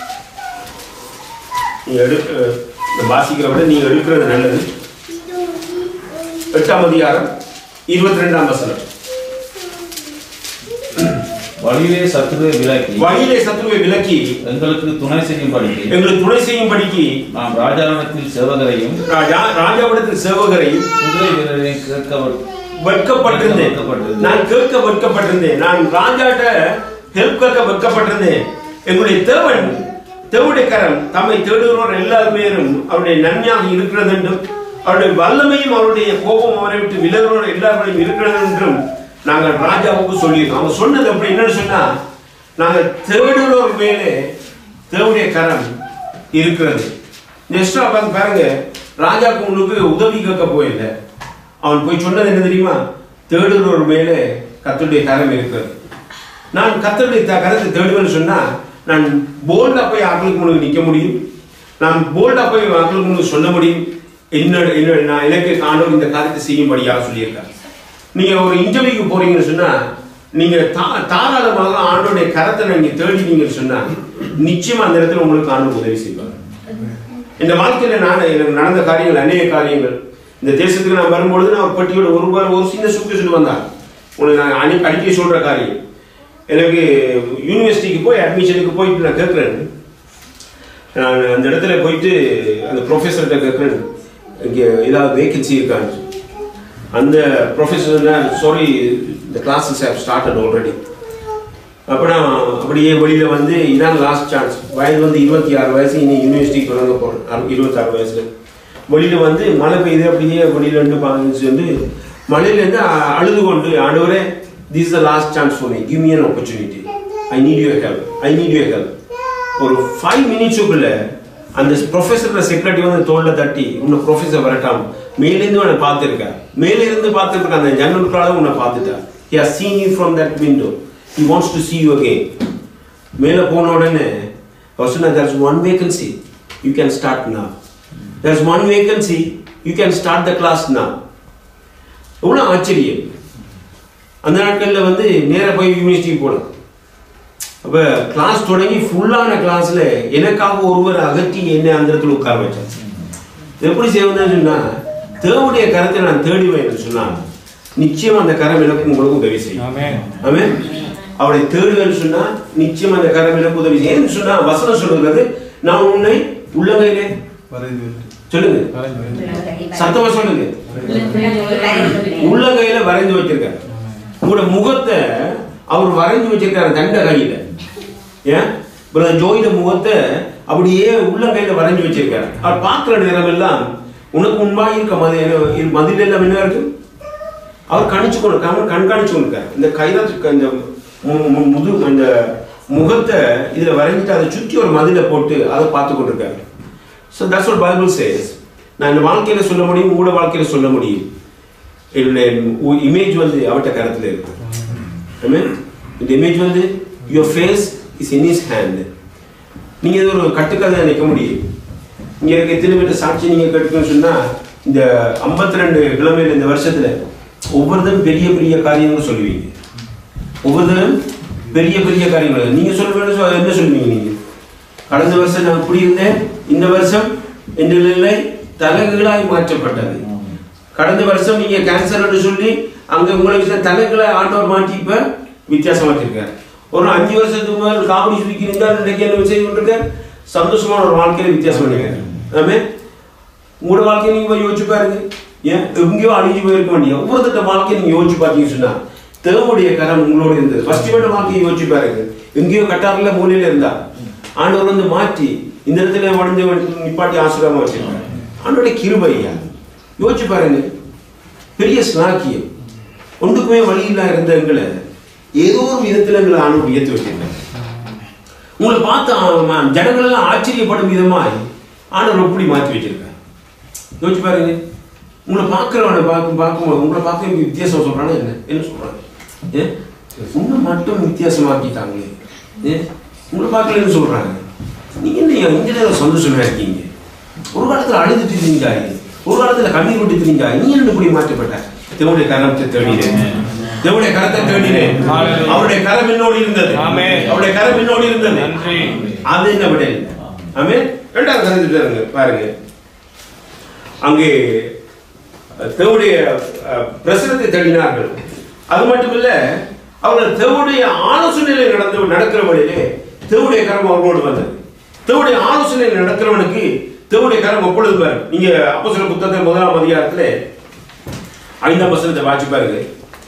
நீங்க எடு வாசிக்கிறத விட நீங்க எடுக்கிறது நல்லது. எட்டாம் அதிகாரம் இருபத்தி ரெண்டாம் வசனம். வழியிலே சத்துருவை விலக்கி வழியிலே சத்துருவை விலக்கி எங்களுக்கு துணை செய்யும்படிக்கு எங்களுக்கு துணை செய்யும்படிக்கு நாம் ராஜாவிடத்தில் சேவகரையும் ராஜாவிடத்தில் சேவகரையும் குதிரை வீரரையும் கேட்க வெட்கப்பட்டிருந்தேன். நான் கேட்க வெட்கப்பட்டிருந்தேன். நான் ராஜாட்ட ஹெல்ப் கேட்க வெட்கப்பட்டிருந்தேன். எங்களுடைய தேவன் தேவனுடைய கரம் தம்மை தேடுகிறவர் எல்லா பேரும் அவருடைய நன்மையாக இருக்கிறது என்றும் அவருடைய வல்லமையும் அவருடைய கோபம் அவரை விட்டு விலகுறவர் எல்லாருடையும் இருக்கிறது என்றும் நாங்கள் ராஜாவுக்கு சொல்லியிருக்கோம். அவங்க சொன்னது அப்படி என்னன்னு சொன்னா நாங்கள் தேடுகிறவர் மேலே தேவனுடைய கரம் இருக்கிறது. எஸ்ட்ரா பாருங்க ராஜாக்கு முன்னுக்கு உதவி கேட்க போயில்ல. அவன் போய் சொன்னது என்ன தெரியுமா? தேடுறவர் மேலே கர்த்தருடைய கரம் இருக்கிறது. நான் கர்த்தருடைய கரத்தை தேடுவேன்னு சொன்னா நான் போல்டா போய் ஆட்களுக்கு முன்னுக்கு நிற்க முடியும். நான் போல்டா போய் ஆட்களுக்கு முன்னுக்கு சொல்ல முடியும். என்ன நான் எனக்கு ஆண்டவர் இந்த காரியத்தை செய்யும்படியாக சொல்லியிருக்காரு. நீங்க ஒரு இன்டர்வியூக்கு போறீங்கன்னு சொன்னா நீங்க தாராளமாக ஆண்டோடைய கரத்தை நீங்க தேடினீங்கன்னு சொன்னா நிச்சயமா அந்த இடத்துல உங்களுக்கு ஆண்டவர் உதவி செய்வார். இந்த வாழ்க்கையில நான் எனக்கு நடந்த காரியங்கள் அநேக காரியங்கள். இந்த தேசத்துக்கு நான் வரும்பொழுது நான் ஒரு பட்டியோட ஒரு ஒரு சின்ன சுக்கு வந்தேன். உங்களுக்கு நான் அடி அடிக்கடி சொல்ற காரியம், எனக்கு யூனிவர்சிட்டிக்கு போய் அட்மிஷனுக்கு போயிட்டு நான் கேட்குறேன். நான் அந்த இடத்துல போயிட்டு அந்த ப்ரொஃபஸர்கிட்ட கேட்குறேன், இங்கே ஏதாவது வேகன்சி இருக்கான்னு. அந்த ப்ரொஃபஸர் சாரி இந்த கிளாஸஸ் ஹேவ் ஸ்டார்டட் ஆல்ரெடி. அப்போ நான் அப்படியே வெளியில் வந்து இதான் லாஸ்ட் சான்ஸ். வயது வந்து இருபத்தி ஆறு வயசு, இனி யூனிவர்சிட்டிக்கு தொடங்க போகிறேன். இருபத்தாறு வயசுல வெளியில் வந்து மழை பெய்யுது. அப்படியே வெளியில் வந்து பார்த்து வந்து மழையிலேருந்து அழுது கொண்டு, ஆண்டவரே this is the last chance for me, give me an opportunity, I need your help, I need your help. ஒரு ஃபைவ் மினிட்ஸுக்குள்ள அந்த ப்ரொஃபஸரோட செக்ரட்டரி வந்து தோல்ல தட்டி, உன்னை ப்ரொஃபஸர் வரட்டாம், மேலேருந்து உன்னை பார்த்துருக்கேன், மேலே இருந்து பார்த்துருக்க அந்த ஜன்னலுக்காக உன்னை பார்த்துட்டா. He has seen you from that window, he wants to see you again. மேலே போன உடனே அவர் சொன்னா, there's one vacancy, you can start now. There's one vacancy, you can start the class now. எவ்வளோ ஆச்சரியம். அந்த நாட்களில் வந்து நேராக போய் யூனிவர்சிட்டிக்கு போனோம். அப்போ கிளாஸ் தொடங்கி ஃபுல்லான கிளாஸில் எனக்காக ஒருவர் அகற்றி என்னை அந்த இடத்துல உட்கார வச்சார். எப்படி செய்வதுன்னு சொன்னால், தேவனுடைய கரத்தை நான் தேடுவேன் சொன்னால் நிச்சயம் அந்த கரம் எனக்கு உங்களுக்கு உதவி செய்யும். ஆமென். அவளை தேடுவேன்னு சொன்னால் நிச்சயம் அந்த கரம் எனக்கு உதவி செய்யும். ஏன்னு சொன்னால் வசனம் சொல்லுகிறது, நான் உன்னை உள்ளங்கையிலே சொல்லுங்க, சத்தமா சொல்லுங்க, உள்ளங்கையில வரைந்து வச்சிருக்காரு. உங்களோட முகத்தை அவர் வரைஞ்சு வச்சிருக்காரு தண்ட கையில. ஏன் பிரதர் ஜோயிட முகத்தை அப்படியே உள்ளங்கையில வரைஞ்சு வச்சிருக்காரு. அவர் பார்க்கிற நேரம் எல்லாம் உனக்கு முன்பாக இருக்க மதி மதில் எல்லாம் என்ன இருக்கு, அவர் கணிச்சு கொண்டு கண்காணிச்சு கொண்டிருக்காரு. இந்த கையில இந்த முது அந்த முகத்தை இதுல வரைஞ்சிட்டு அதை சுற்றி ஒரு மதில போட்டு அதை பார்த்து கொண்டிருக்காரு. So that's what Bible says. நான் இந்த வாழ்க்கையில சொல்ல முடியும், உங்களோட வாழ்க்கையில சொல்ல முடியும். என்னுடைய இமேஜ் வந்து அவட்ட கரத்துல இருக்கு. ஆமென். இந்த இமேஜ் வந்து your face is in his hand. நீங்க இது ஒரு கட்டுக்கதை நினைக்க முடியும். இங்க இருக்க எத்தனை பேர் சாட்சி நீங்க கேட்கணும்னு சொன்னா, இந்த ஐம்பத்தி ரெண்டு கிழமையில இந்த வருஷத்துல ஒவ்வொருத்தரும் பெரிய பெரிய காரியங்கள் சொல்லுவீங்க. ஒவ்வொருத்தரும் பெரிய பெரிய காரியங்கள் நீங்க சொல்லுவேன்னு என்ன சொல்லுவீங்க? நீங்க கடந்த வருஷம் நான் இப்படி இருந்தேன், இந்த வருஷம் என் நிலை தலைகளாய் மாற்றப்பட்டது. கடந்த வருஷம் நீங்க கேன்சர் சொல்லி அங்க உங்களுக்கு தலைகளை ஆண்டவர் மாற்றி இப்ப வித்தியாசமா இருக்காரு. ஒரு அஞ்சு வருஷத்துக்கு முதல் காமெடி சொல்லிக்கிறீங்க, இன்னைக்கு என்ன செய்து கொண்டிருக்காரு, சந்தோஷமான ஒரு வாழ்க்கையில வித்தியாசம் பண்ணிருக்காரு. ஆமே. உங்களோட வாழ்க்கையை நீங்க யோசிச்சு பாருங்க. ஏன் எங்கேயோ அழிஞ்சு போயிருக்க வேண்டிய ஒவ்வொருத்த வாழ்க்கையை நீங்க யோசிச்சு பார்த்தீங்கன்னு சொன்னா தேவனுடைய கரம் உங்களோட இருந்தது. ஃபர்ஸ்ட் வேண்ட வாழ்க்கையை யோசிச்சு பாருங்க. எங்கேயோ கட்டாரில் மூலையில இருந்தா ஆண்டவர் வந்து மாற்றி இந்த இடத்துல வளைஞ்ச நிப்பாட்டி ஆசீர்வாதமா வச்சிருக்காரு. ஆண்டோடைய கிருபையா யோசிச்சு பாருங்க. பெரிய ஸ்லாக்கியம். ஒன்றுக்குமே வழி இல்லா இருந்த எங்களை ஏதோ ஒரு விதத்துல எங்களை ஆண்டவர் உயர்த்தி வச்சிருக்காரு. உங்களை பார்த்து ஜனங்கள் எல்லாம் ஆச்சரியப்படும் விதமாய் ஆண்டவர் எப்படி மாற்றி வச்சிருக்காரு. யோசிச்சு பாருங்க. உங்களை பார்க்கிறவனை பார்க்கும் பார்க்கும்போது உங்களை பார்க்க வித்தியாசம் சொல்றாங்க. என்ன என்ன சொல்றாங்க? ஏன் உன்னை மட்டும் வித்தியாசமாக்கிட்டாங்களே, ஏன் உங்களை பார்க்கலன்னு சொல்றாங்க. நீங்க என்ன இந்த நேரம் சந்தோஷமா இருக்கீங்க? ஒரு காலத்துல அழுதுட்டு இருந்தீங்க, ஒரு காலத்துல கண்ணீர் விட்டு இருந்தீங்க. நீ என்ன இப்படி மாற்றப்பட்ட? தேவனுடைய கரத்தை தேடினேன், தேவனுடைய கரத்தை தேடினேன். அவருடைய கரம் என்னோடு இருந்தது. அவருடைய கரம் என்னோடு இருந்தது. அது என்ன விட இல்லை. ஆமென். இரண்டாவது கரத்தை பாருங்க. அங்கே தேவனுடைய பிரசனத்தை தேடினார்கள். அது மட்டுமில்ல, அவர்கள் தேவனுடைய ஆலோசனையில நடந்து நடக்கிற வழியிலே தேவனுடைய கரம் அவர்களோடு வந்தது. தேவனுடைய ஆலோசனையில் நடக்கிறவனுக்கு தேவனுடைய கரம் எப்பொழுது பாரு. நீங்க அப்போஸ்தலர் புத்தகத்தில் முதலாம் அதிகாரத்துல ஐந்தாம் வசனத்தை வாசி பாருங்க.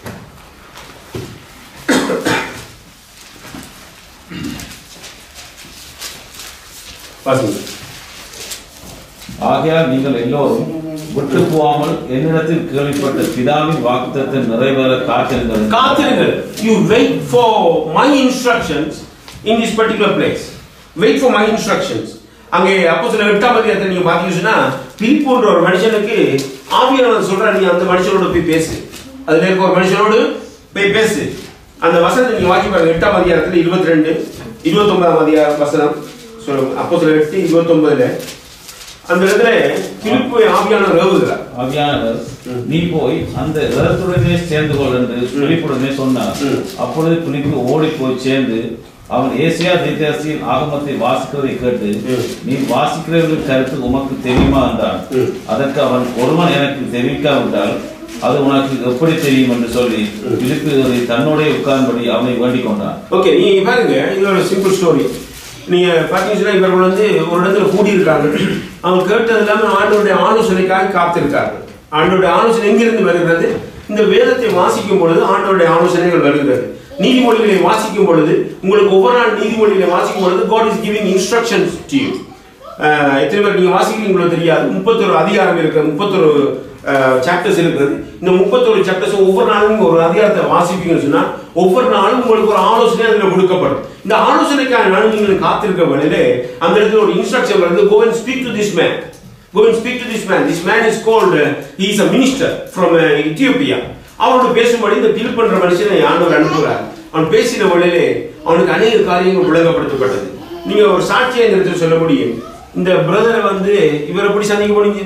ஆகையால் நீங்கள் எல்லோரும் விட்டு போகாமல் என்னிடத்தில் கேள்விப்பட்ட பிதாவின் வாக்குத்தத்தத்தை நிறைவேற காத்திருங்கள். காத்திருங்கள். You wait for my instructions in this particular place. Wait for my instructions. அங்கே அப்போஸ்தலர் எட்டாம் அதிகாரத்தை நீங்க பாத்தீங்கன்னா பிலிப்புன்ற ஒரு மனுஷனுக்கு ஆவியானவர் சொல்றார், நீ அந்த மனுஷனோட போய் பேசு, அதுல இருக்க ஒரு மனுஷனோடு போய் பேசு. அந்த வசனத்தை நீங்க வாசி பாருங்க. எட்டாம் அதிகாரத்துல இருபத்தி ரெண்டு இருபத்தி ஒன்பதாம் அதிகார வசனம் சொல்லுங்க. அப்போஸ்தலர் எட்டு இருபத்தி ஒன்பதுல அந்த இடத்துல பிலிப்பு ஆவியானவர் ஏவுகிறார். ஆவியானவர் நீ போய் அந்த ரதத்துடனே சேர்ந்து கொள் என்று பிலிப்புடனே சொன்னார். அப்பொழுது பிலிப்பு ஓடி போய் சேர்ந்து அவன் ஏசியா தீர்க்கதரிசியின் ஆகமத்தை வாசிக்கிறதை கேட்டு, நீ வாசிக்கிறவர்கள் கருத்து உமக்கு தெரியுமா என்றான். அதற்கு அவன், ஒருவன் எனக்கு தெரிவிக்காவிட்டால் அது உனக்கு எப்படி தெரியும் என்று சொல்லி பிலிப்பு தன்னோட உட்கார்ந்தபடி அவனை வேண்டிக் கொண்டான். ஓகே, நீங்க பாருங்க, இது ஒரு சிம்பிள் ஸ்டோரி. நீங்க பாத்தீங்கன்னா இவர்கள் வந்து ஒரு இடத்துல கூடியிருக்காங்க. அவங்க கேட்டது இல்லாம ஆண்டவருடைய ஆலோசனைக்காக காத்திருக்காங்க. ஆண்டவருடைய ஆலோசனை எங்கிருந்து வருகிறது? இந்த வேதத்தை வாசிக்கும் பொழுது ஆண்டவருடைய ஆலோசனைகள் வருகிறது. நீதிமொழிகளை வாசிக்கும் பொழுது உங்களுக்கு ஒவ்வொரு நாள் நீதிமொழிகளை வாசிக்கும் பொழுது God is giving instructions to you. எத்தனை பேர் நீங்க வாசிக்கிறீங்களோ தெரியாது. முப்பத்தொரு அதிகாரம் இருக்கு, முப்பத்தொரு சாப்டர்ஸ் இருக்கிறது. இந்த முப்பத்தொரு சாப்டர்ஸ் ஒவ்வொரு நாளும் ஒரு அதிகாரத்தை வாசிப்பீங்கன்னு சொன்னா ஒவ்வொரு நாளும் உங்களுக்கு ஒரு ஆலோசனை அதில் கொடுக்கப்படும். இந்த ஆலோசனைக்கான நாளும் நீங்கள் காத்திருக்க வேண்டியது அந்த இடத்துல ஒரு இன்ஸ்ட்ரக்ஷன் வருது. Go and speak to this man. Go and speak to this man. This man is called, uh, he is a minister from uh, Ethiopia. அவனோட பேசும்படி இந்த பிலிப் பண்ற மனுஷனை ஆண்டவர் அனுப்புகிறார். அவன் பேசின வழியிலே அவனுக்கு அநேக காரியங்கள் விளங்கப்படுத்தப்பட்டது. நீங்க ஒரு சாட்சியை இந்த இடத்துல சொல்ல முடியும். இந்த பிரதரை வந்து இவர் எப்படி சந்திக்க போனீங்க?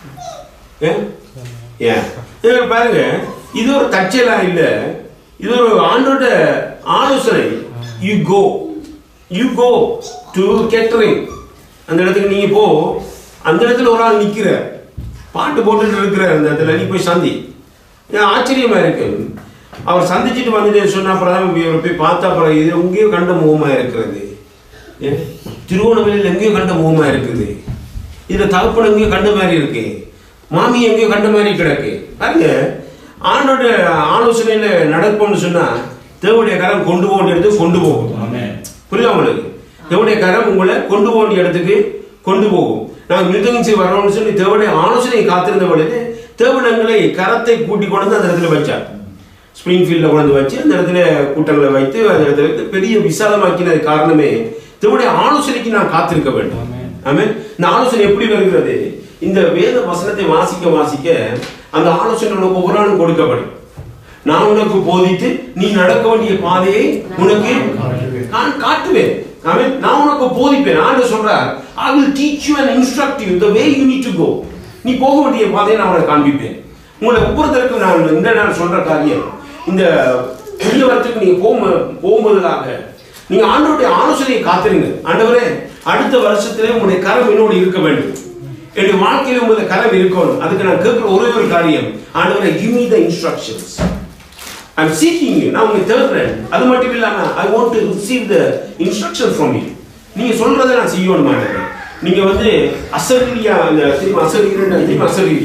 ஏன் பாருங்க, இது ஒரு தற்செயலா இல்ல, இது ஒரு ஆண்டோட ஆலோசனை. You go you go to catering. அந்த இடத்துக்கு நீங்க போ. அந்த இடத்துல ஒரு ஆள் நிக்கிற பாட்டு போட்டுட்டு இருக்கிற அந்த இடத்துல நீ போய் சந்தி. ஆச்சரியமா இருக்கு. அவர் சந்திச்சுட்டு வந்துட்டு சொன்ன அப்புறம் போய் பார்த்தா அப்புறம் இது எங்கேயோ கண்ட முகமா இருக்கிறது. திருவோணமலையில் எங்கேயோ கண்ட முகமா இருக்குது. இதுல தகப்பன் எங்கேயோ கண்ட மாதிரி இருக்கு, மாமி எங்கேயோ கண்ட மாதிரி கிடக்கு. பாருங்க, ஆண்டோட ஆலோசனையில நடப்போம்னு சொன்னா தேவனுடைய கரம் கொண்டு போக வேண்டிய இடத்துக்கு கொண்டு போகும். புரியுதா உங்களுக்கு? தேவனுடைய கரம் உங்களை கொண்டு போக வேண்டிய இடத்துக்கு கொண்டு போகும். நாங்கள் மிருதங்கிச்சு வரோம்னு சொல்லி தேவனுடைய ஆலோசனையை காத்திருந்த பொழுது தேவனங்களை கரத்தை கூட்டி கொண்டு அந்த இடத்துல வச்சார். ஸ்பிரிங்ஃபீல்டில் கொண்டு வச்சு அந்த இடத்துல கூட்டங்களை வைத்து அந்த இடத்துல பெரிய விசாலமாக்கினது காரணமே தேவனுடைய ஆலோசனைக்கு நான் காத்திருக்க வேண்டும். ஆமென். இந்த ஆலோசனை எப்படி வருகிறது? இந்த வேத வசனத்தை வாசிக்க வாசிக்க அந்த ஆலோசனை உனக்கு ஒவ்வொரு நாளும் கொடுக்கப்படும். நான் உனக்கு போதித்து நீ நடக்க வேண்டிய பாதையை உனக்கு நான் காட்டுவேன். ஆமென். நான் உனக்கு போதிப்பேன். ஆண்டவர் சொல்றார், I will teach you and instruct you the way you need to go. நீ போக வேண்டிய பாதையை நான் உனக்கு காண்பிப்பேன். உங்களை ஒவ்வொருத்தருக்கும் நான் இந்த நான் சொல்ற காரியம், இந்த புதிய வரத்துக்கு நீங்க போகும்போதுக்காக நீங்க ஆண்டவருடைய ஆலோசனையை காத்துருங்க. ஆண்டவரே, அடுத்த வருஷத்திலே உங்களுடைய கரம் என்னோடு இருக்க வேண்டும், என்னுடைய வாழ்க்கையில உங்களுடைய கரம் இருக்கணும். அதுக்கு நான் கேட்கிற ஒரே ஒரு காரியம், ஆண்டவரே, give me the instructions. I'm seeking you. நான் உங்களை தேடுறேன். அது மட்டும் இல்லாம I want to receive the instruction from you. நீங்க சொல்றதை நான் செய்யணும். ஆண்டவரே, நீங்க வந்து அசரீரியா அந்த திரும்ப அசரீரன் திரும்ப அசரீரி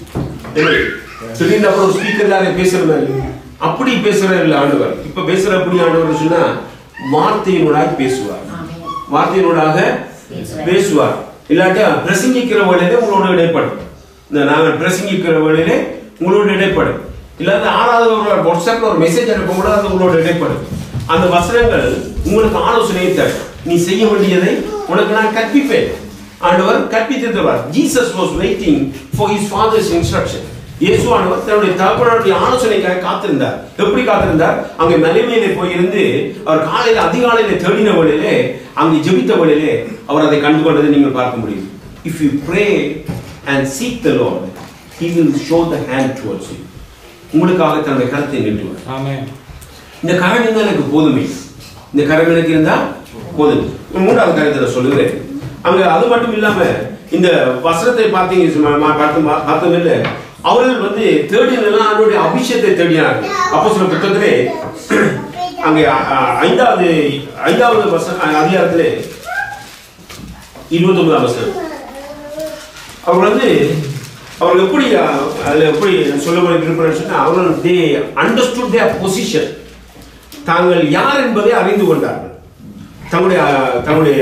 திடீர்னு அப்புறம் ஸ்பீக்கர் யாரே பேசுற மாதிரி அப்படி பேசுற இல்லை ஆண்டவர். இப்ப பேசுற அப்படி ஆண்டவர் சொன்னா வார்த்தையினூடாக பேசுவார், வார்த்தையினூடாக பேசுவார். இல்லாட்டா பிரசங்கிக்கிற வேளையிலே உங்களோட இடைப்படும். இந்த நாங்கள் பிரசங்கிக்கிற வேளையிலே உங்களோட இடைப்படும். இல்லாத ஆறாவது ஒரு வாட்ஸ்அப்ல ஒரு மெசேஜ் அனுப்பும் கூட அது உங்களோட இடைப்படும். அந்த வசனங்கள் உங்களுக்கு ஆலோசனையை தரும். நீ செய்ய வேண்டியதை உனக்கு நான் கற்பிப்பேன். ஆண்டவர் கற்பித்திருக்கிறார். Jesus was waiting for his father's instruction. இயேசுவானவர் தன்னுடைய தகப்பனுடைய ஆலோசனைக்காக காத்திருந்தார். எப்படி காத்திருந்தார்? அங்கே மலைமேலே போயிருந்து அவர் காலையில அதிகாலையில தேடின வேளையிலே அங்கே ஜெபித்த வேளையிலே அவர் அதை கண்டு கொண்டதை நீங்கள் பார்க்க முடியும். If you pray and seek the Lord, he will show the hand towards you. உங்களுக்காக தன்னுடைய கரத்தை நீட்டுவார். ஆமென். இந்த கரம் இருந்தா எனக்கு போதுமே. இந்த கரம் எனக்கு இருந்தா போதும். மூன்றாவது காரியத்தை சொல்லுகிறேன். அங்க அது மட்டும் இல்லாம இந்த வசனத்தை பார்த்தீங்க பார்த்தோம் இல்ல, அவர்கள் வந்து தேடினெல்லாம் அவருடைய அபிஷேகத்தை தேடினார்கள். அப்போஸ்தலர் புத்தகத்திலே அங்கே ஐந்தாவது ஐந்தாவது வசன அதிகாரத்திலே இருபத்தி ஒன்பதாம் வசனம் அவர்கள் வந்து அவர்கள் எப்படி அதில் எப்படி சொல்லப்படுகிறது சொன்னா, அவர்கள் they understood their position. தாங்கள் யார் என்பதை அறிந்து கொண்டார்கள். தங்களுடைய தங்களுடைய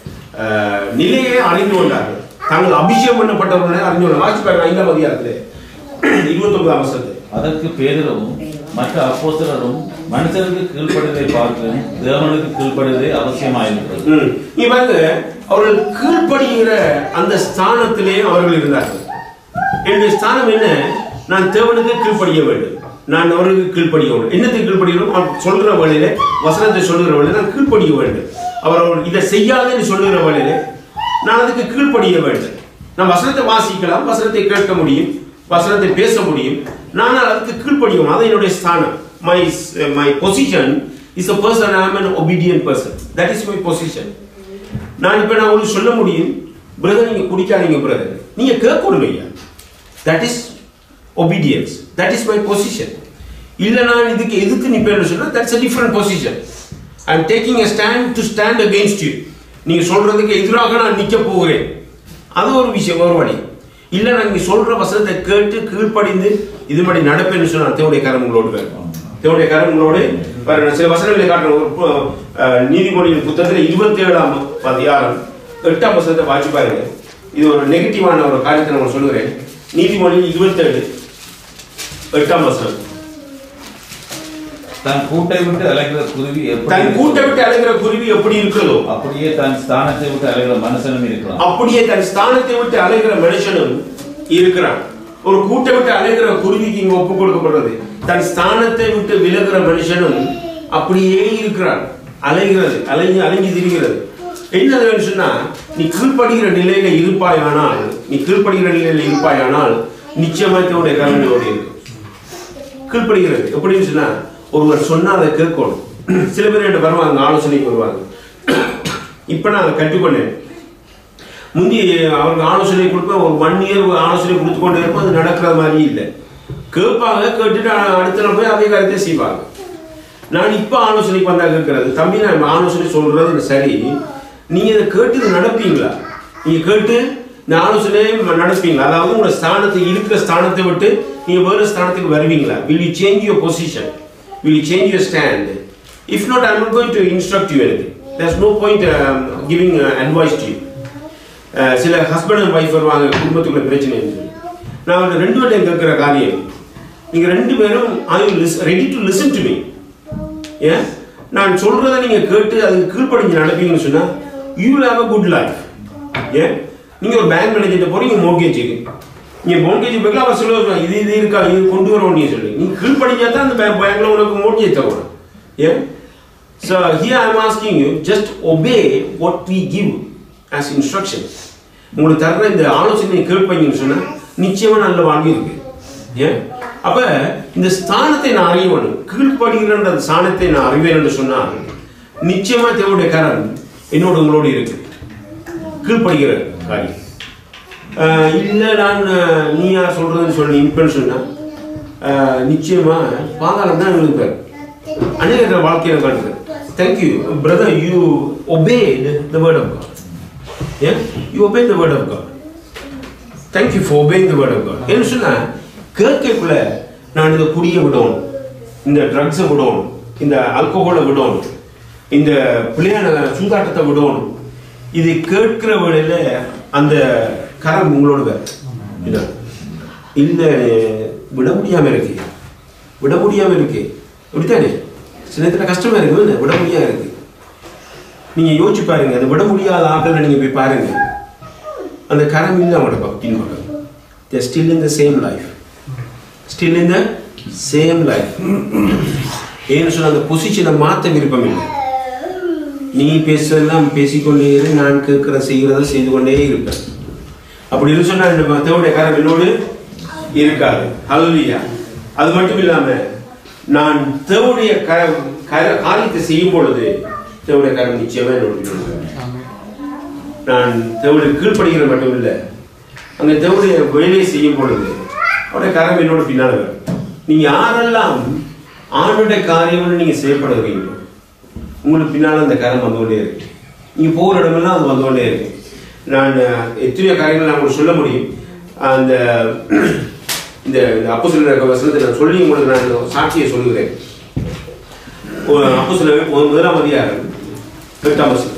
நிலையை அறிந்து கொண்டார்கள். தாங்கள் அபிஷேகம் பண்ணப்பட்டவர்களை அறிந்து கொண்டார்கள். வாசிச்சு பாருங்க ஐந்தாம் அதிகாரத்திலே இருபத்தி ஒன்பதாம் வசனத்தை. அதற்கு பேதுருவும் மற்ற அப்போஸ்தலரும் மனுஷருக்கு கீழ்ப்படுவதை பார்க்க தேவனுக்கு கீழ்ப்படுவதே அவசியமாயிருக்கிறது. நீ பாருங்க, அவர்கள் கீழ்ப்படுகிற அந்த ஸ்தானத்திலே அவர்கள் இருந்தார்கள். என்னுடைய ஸ்தானம் என்ன? நான் தேவனுக்கு கீழ்ப்படிய வேண்டும், நான் அவருக்கு கீழ்ப்படிய வேண்டும். என்னத்துக்கு கீழ்ப்படியணும்? அவர் சொல்கிற வழியில, வசனத்தை சொல்லுகிற வழியில நான் கீழ்ப்படிய வேண்டும். அவர் இதை செய்யாதுன்னு சொல்லுகிற வழியில நான் அதுக்கு கீழ்ப்படிய வேண்டும். நான் வசனத்தை வாசிக்கலாம், வசனத்தை கேட்க முடியும், வசனத்தை பேச முடியும், நான் அதுக்கு கீழ்ப்படியும். அது என்னுடைய ஸ்தானம். My my position is a person. I am an obedient person. That is my position. நான் இப்ப நான் உங்களுக்கு சொல்ல முடியும், பிரதர் நீங்க குடிக்காதீங்க பிரதர், நீங்க கேட்கணும் ஐயா. That is obedience. That is my position. இல்ல நான் இதுக்கு எதிர்த்து நிப்பேன்னு சொன்னா that's a different position. I am taking a stand to stand against you. நீங்க சொல்றதுக்கு எதிராக நான் நிக்க போகிறேன். அது ஒரு விஷயம், ஒரு வழி. இல்ல நான் நீங்க சொல்ற வசனத்தை கேட்டு கீழ்ப்படிந்து இது மாதிரி நடப்பேன்னு சொன்னா தேவனுடைய கரம் உங்களோடு வேணும். தேவனுடைய கரம் உங்களோடு சில வசனங்களை காட்டுற நீதிமொழியின் புத்தகத்தில் இருபத்தி ஏழாம் அதிகாரம் எட்டாம் வசனத்தை வாசி பாருங்க. இது ஒரு நெகட்டிவான ஒரு காரியத்தை நான் சொல்லுகிறேன். நீதிமொழி இருபத்தி ஏழு எட்டாம் வசனம். தன் கூட்டை விட்டு அலைகிற குருவி தன் கூட்டை விட்டு அலைகிற குருவி எப்படி இருக்கிறதோ அப்படியே தன் ஸ்தானத்தை விட்டு அலைகிற மனுஷனும் இருக்கிறான். அப்படியே தன் ஸ்தானத்தை விட்டு அலைகிற மனுஷனும் இருக்கிறான். ஒரு கூட்டை விட்டு அலைகிற குருவிக்கு இங்க ஒப்பு கொடுக்கப்படுறது. தன் ஸ்தானத்தை விட்டு விலகிற மனுஷனும் அப்படியே இருக்கிறான். அலைகிறது, அலைஞ்சு அலைஞ்சு திரிகிறது. என்ன சொன்னா, நீ கீழ்ப்படுகிற நிலையில இருப்பாயானால், நீ கீழ்ப்படுகிற நிலையில இருப்பாயானால் நிச்சயமா தேவனுடைய கரங்களோடு இருக்கு. கீழ்ப்படுகிறது எப்படின்னு சொன்னா, ஒருவர் சொன்னா அதை கேட்கணும். சில பேர் என்கிட்ட வருவாங்க, ஆலோசனைக்கு வருவாங்க. இப்ப நான் அதை கற்றுக்கொண்டேன். முந்தி அவருக்கு ஆலோசனை கொடுப்பேன், ஒரு ஒன் இயர் ஆலோசனை கொடுத்து கொண்டே இருப்போம். அது நடக்கிற மாதிரி இல்லை. கேட்பாங்க, கேட்டுட்டு அடுத்த போய் அதே காரியத்தை செய்வாங்க. நான் இப்ப ஆலோசனைக்கு வந்தா கேட்கறது, தம்பி நான் ஆலோசனை சொல்றது சரி, நீங்க இதை கேட்டு நடப்பீங்களா? நீங்க கேட்டு இந்த ஆலோசனை நடப்பீங்களா? அதாவது உங்களோட ஸ்தானத்தை இருக்கிற ஸ்தானத்தை விட்டு நீங்க வேற ஸ்தானத்துக்கு வருவீங்களா? Will you change your position? Will you change your stand? If not, I am not going to instruct you anything. There's no point um, giving uh, advice to you. சில ஹஸ்பண்ட் அண்ட் ஒய்ஃப் வருவாங்க, குடும்பத்துக்குள்ள பிரச்சனை. நான் ரெண்டு பேரும் கேட்கிற காரியம், நீங்க ரெண்டு பேரும் are you ready to listen to me? ஏன் நான் சொல்றதை நீங்க கேட்டு அதுக்கு கீழ்ப்படிஞ்சு நடப்பீங்கன்னு சொன்னா you will have a good life. ஏன் நீங்க ஒரு பேங்க் மேனேஜர்கிட்ட போறீங்க, மோர்கேஜுக்கு நீங்க மோர்கேஜ் பேங்க்ல அவர் சொல்லுவாங்க, இது இது இருக்கா, இது கொண்டு வரோம் நீங்க சொல்லி, நீங்க கீழ்ப்படிஞ்சா தான் அந்த பேங்க்ல உனக்கு மோர்கேஜ் தரும். ஏன் so here I am asking you, just obey what we give as instructions. உங்களுக்கு தர்ற இந்த ஆலோசனை கேட்பீங்கன்னு சொன்னா நிச்சயமா நல்ல வாழ்க்கை இருக்கு. ஏன் அப்ப இந்த ஸ்தானத்தை நான் அறியணும், கீழ்ப்படுகிற அந்த ஸ்தானத்தை நான் அறிவேன் என்று சொன்னால் நிச்சயமா தேவனுடைய கரம் என்னோட உங்களோடு இருக்கு. கீழ்ப்படுகிற காரியம் இல்ல நான் நீ யார் சொல்றதுன்னு சொல்லி இம்பன்னு சொன்னா நிச்சயமா பாதாளம் தான் இருப்பார். அநேக வாழ்க்கையில காட்டுகிறேன். Thank you brother, you obeyed the word of God. Yeah, you obeyed the word of God. Thank you for obeying the word of God. என்ன சொன்னா கேட்கக்குள்ள நான் இதை குடிய விடணும், இந்த ட்ரக்ஸை விடணும், இந்த ஆல்கோஹோலை விடணும், இந்த பிள்ளையான சூதாட்டத்தை விடணும், இது கேட்கிற வேளையில அந்த கரம் உங்களோட இல்லை இல்லை விட முடியாம இருக்கு, விட முடியாம இருக்கு. அப்படித்தானே சில நேரத்தில் கஷ்டமா இருக்கு, விட முடியாம இருக்கு. நீங்க யோசிச்சு பாருங்க, அதை விட முடியாத ஆட்களை நீங்க போய் பாருங்க, அந்த கரம் இல்லை அவங்களோட பக்தின் பக்கம். they are still in the same life, still in the same life. ஏன்னு சொன்ன அந்த பொசிஷனை மாற்ற விருப்பம் இல்லை. நீ பேசுறதெல்லாம் பேசிக்கொண்டே இரு, நான் கேட்கிற செய்கிறத செய்து கொண்டே இருப்பேன். அப்படி இருந்து சொன்னா தேவனுடைய கரம் என்னோடு இருக்காது. ஹல்லேலூயா. அது மட்டும் இல்லாம நான் தேவனுடைய காரியத்தை செய்யும் பொழுது தேவனுடைய கரம் நிச்சயமா என்னோடு. நான் தேவனுடைய கீழ்ப்படுகிற மட்டும் இல்லை, அங்க தேவனுடைய வேலையை செய்யும் பொழுது அவருடைய கரம் என்னோட பின்னால வரும். நீங்க யாரெல்லாம் ஆணுடைய காரியம்னு நீங்க செய்யப்படுகிறீங்களோ உங்களுக்கு பின்னால அந்த கரம் வந்து கொண்டே இருக்கு. நீங்க போகிற இடமெல்லாம் அது வந்து கொண்டே இருக்கு. நான் எத்தனையோ காரியங்கள் நான் உங்களுக்கு சொல்ல முடியும். அந்த இந்த அப்போஸ்தலர் வசனத்தை நான் சொல்லி உங்களுக்கு நான் சாட்சியை சொல்லுகிறேன். அப்போஸ்தலர் முதலாம் அதிகாரம் எட்டாம் வசனம்.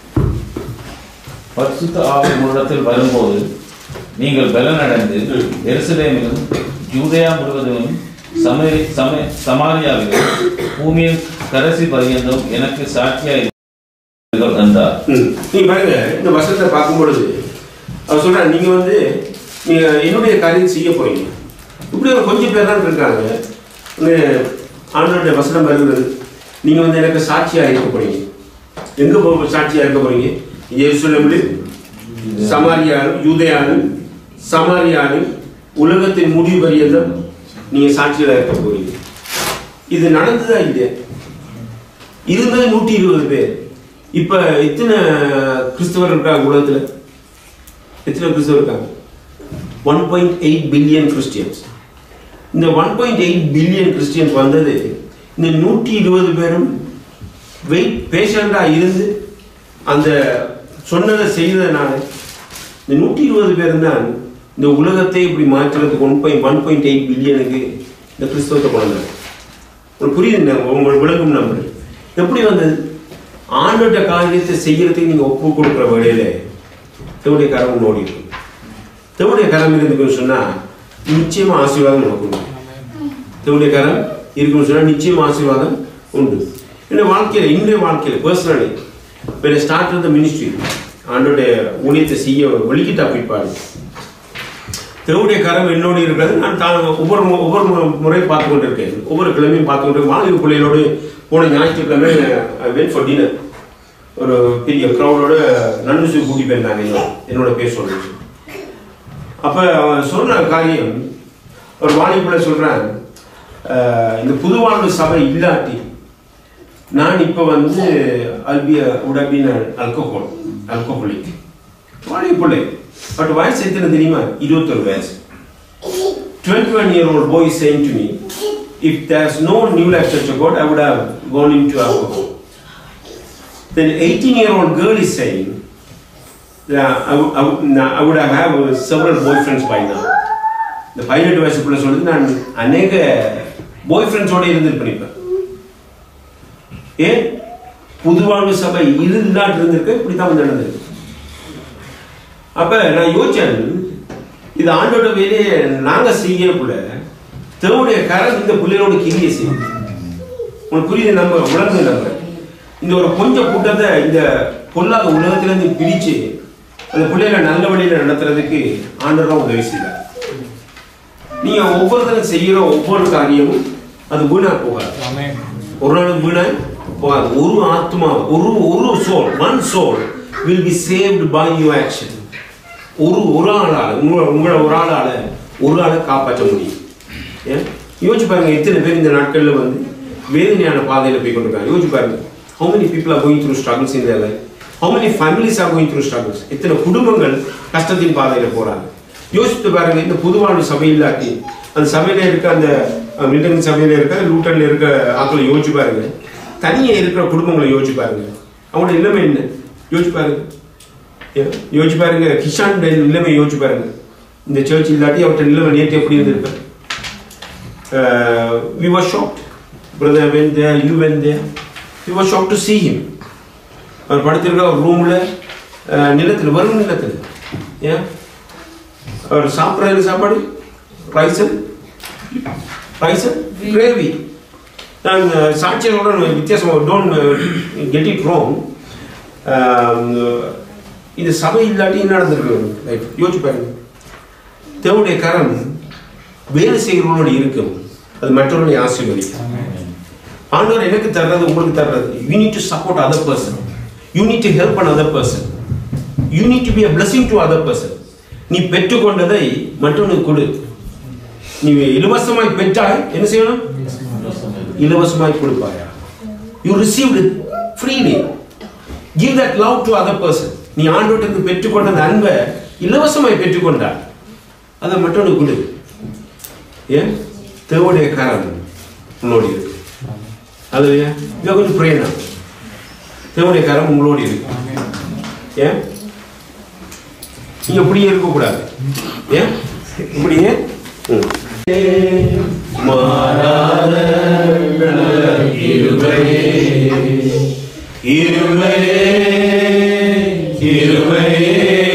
பரிசுத்த ஆவி உங்களிடத்தில் வரும்போது நீங்கள் பலனடைந்து எருசலேமிலும் யூதேயா முழுவதிலும் சமரி சம சமாரியாவிலும் பூமியின் கடைசி பரியந்தம் எனக்கு சாட்சியாய் என்றார். நீங்க பாருங்க இந்த வசனத்தை பார்க்கும் பொழுது அவர் சொல்றாரு நீங்க வந்து நீங்க என்னுடைய காரியம் செய்ய போறீங்க. இப்படி ஒரு கொஞ்சம் பேர் தான் இருக்காங்க. ஆண்டவருடைய வசனம் வருகிறது, நீங்க வந்து எனக்கு சாட்சியா இருக்க போறீங்க. எங்க போக சாட்சியா இருக்க போறீங்க? எருசலேமில், சமாரியாலும், யூதேயாலும், சமாரியாலும், உலகத்தின் முடிவு பரியந்தம் நீங்க சாட்சியா இருக்க போறீங்க. இது நடந்ததா இல்லையா? இருந்தது நூற்றி இருபது பேர். இப்ப எத்தனை கிறிஸ்தவர் இருக்காங்க உலகத்துல? எத்தனை கிறிஸ்தவர் இருக்காங்க? One point eight billion Christians. இந்த one point eight billion Christians வந்தது இந்த நூற்றி இருபது பேரும் வெயிட் பேஷண்டா இருந்து அந்த சொன்னதை செய்ததுனால இந்த நூற்றி இருபது பேரும் தான் இந்த உலகத்தை இப்படி மாற்றுறதுக்கு one point one point eight பில்லியனுக்கு இந்த கிறிஸ்தவத்தை கொண்டாங்க. உங்களுக்கு புரியுது? உங்களுக்கு விளங்கும் நம்பர் எப்படி வந்தது? ஆண்டோட காரியத்தை செய்யறதுக்கு நீங்க ஒப்பு கொடுக்குற வழியில தேவனுடைய கரம் ஓடி இருக்கும். தேவனுடைய கரம் இருக்குன்னு சொன்னா நிச்சயமா ஆசீர்வாதம் நமக்கு உண்டு. தேவனுடைய கரம் இருக்குன்னு சொன்னா நிச்சயமா ஆசீர்வாதம் உண்டு. என்னுடைய வாழ்க்கையில இன்றைய வாழ்க்கையில personally when I started the ministry ஆண்டோட ஊழியத்தை செய்ய வெளிக்கிட்டா பிற்பாடு தேவனுடைய கரம் என்னோடு இருக்கிறது. நான் தான் ஒவ்வொரு ஒவ்வொரு முறை பார்த்து கொண்டு இருக்கேன். ஒவ்வொரு கிழமையும் பார்த்து கொண்டு வாலிப பிள்ளைகளோடு போன ஞாயிற்றுக்கிழமை வென் ஃபார் டின்னர் ஒரு பெரிய க்ரௌடோட நன்னுசு கூட்டி போயிருந்தாங்க என்னோட பேர் சொல்லுச்சு. அப்போ அவன் சொன்ன காரியம் ஒரு வாலிபுல சொல்கிறேன், இந்த புதுவாழ்வு சபை இல்லாட்டி நான் இப்போ வந்து அல்பிய உடபின் அல்கோஹோல் அல்கோஹோலிக் வாலிபுள்ளை. பட் வயசு எத்தனை தெரியுமா? இருபத்தொரு வயசு. Twenty one year old boy is saying to me, if there's no New Life Church of God, I would have gone into alcohol. Then eighteen year old girl is saying, yeah, I, would, I, would, I would have had several boyfriends by now. The பதினெட்டு வயசுக்குள்ள சொல்லுது நான் அநேக பாய் ஃப்ரெண்ட்ஸோட இருந்திருப்பேன். ஏன்? புதுவாழ்வு சபை இருந்தாட்டு இருந்திருக்க இப்படித்தான் வந்து நடந்திருக்கு. அப்ப நான் யோசிச்சேன், இது ஆண்டோட வேலையை நாங்க செய்யக்குள்ள தேவனுடைய கரம் இந்த பிள்ளைகளோட கிரியை செய்யும். உங்களுக்கு புரியுது? நம்ம உலர்ந்து நம்ம இந்த ஒரு கொஞ்சம் கூட்டத்தை இந்த பொல்லாத உலகத்திலிருந்து பிரிச்சு அந்த பிள்ளைகளை நல்ல வழியில நடத்துறதுக்கு ஆண்டவர் உதவி செய்யறார். நீங்க ஒவ்வொருத்தரும் செய்யற ஒவ்வொரு காரியமும் அது வீணா போகாது. ஒரு நாளும் வீணா போகாது. ஒரு ஆத்மா ஒரு ஒரு soul one soul will be saved by your action. ஒரு ஒரு ஆளால உங்களை உங்களை ஒரு ஆளால ஒரு ஆளை காப்பாற்ற முடியும். ஏன் யோசிச்சு பாருங்க, எத்தனை பேர் இந்த நாட்கள்ல வந்து வேதனையான பாதையில போய் கொண்டிருக்காங்க. யோசிச்சு பாருங்க, how many people are going through struggles in their life? How many families are going through struggles? எத்தனை குடும்பங்கள் கஷ்டத்தின் பாதையில போறாங்க. யோசித்து பாருங்க, இந்த புதுவாழ்வு சபை இல்லாட்டி அந்த சபையில இருக்க அந்த மில்டன் சபையில இருக்க லூட்டன்ல இருக்க ஆட்களை யோசிச்சு பாருங்க, தனியே இருக்கிற குடும்பங்களை யோசிச்சு பாருங்க, அவங்களோட நிலைமை என்ன யோசிச்சு பாருங்க. யோசிச்சு பாருங்க, கிஷான் நிலைமை யோசிச்சு பாருங்க. இந்த சர்ச் இல்லாட்டி அவர்கிட்ட நிலைமை நேற்று எப்படி இருந்திருப்பேன். we were shocked. Brother went there, you went there. We were shocked to see him. அவர் படுத்திருக்க ஒரு ரூம்ல நிலத்தில் வரும் நிலத்தில் ஏன் அவர் சாப்பிட்ற சாப்பாடு ரைஸ் ரைஸ் கிரேவி. நான் சாட்சியோட வித்தியாசமாக டோன்ட் கெட் இட் ராங். இந்த சபை இல்லாட்டி என்ன நடந்திருக்கு லைஃப் யோசிச்சு பாருங்க. தேவனுடைய கரம் வேலை செய்கிறவங்களோட இருக்கும், அது மற்றவர்களை ஆசீர்வதிக்கும். ஆண்டவர் எனக்கு தர்றது உங்களுக்கு தர்றது. You need to support other person, you need to help an other person, you need to be a blessing to other person. நீ பெற்றுக்கொண்டதை மற்றவனுக்கு கொடு. நீ இலவசமாய் பெற்றாய் என்ன செய்யணும்? இலவசமாய் கொடுப்பாயா? You received it freely, give that love to other person. நீ ஆண்டவருக்கு பெற்றுக்கொண்ட அந்த அன்பை இலவசமாய் பெற்றுக்கொண்டாய், அதை மற்றவனுக்கு கொடு. ஏன்? தேவனுடைய கரம் உங்களோடு இருக்கு. அது இதை கொஞ்சம் பிரேனா தேவனுடைய கரம் உங்களோடு இருக்கு. ஏன் நீங்க இப்படியே இருக்கக்கூடாது. ஏன் இப்படியே மாறாத இருமையே இருமையே இருமையே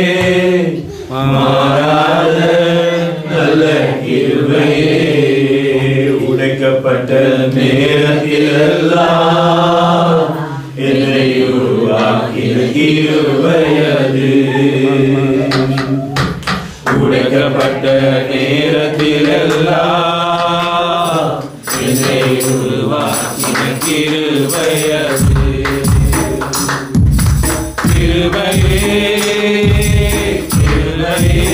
மாறாத நல்ல இருமையே உடைக்கப்பட்ட நேரத்திலெல்லாம் என்னை உருவாக்கின கிருபையது. உடைக்கப்பட்ட நேரத்தில் எல்லாம் என்னை உருவாக்கின கிருபையது. கிருபையே கிருபையே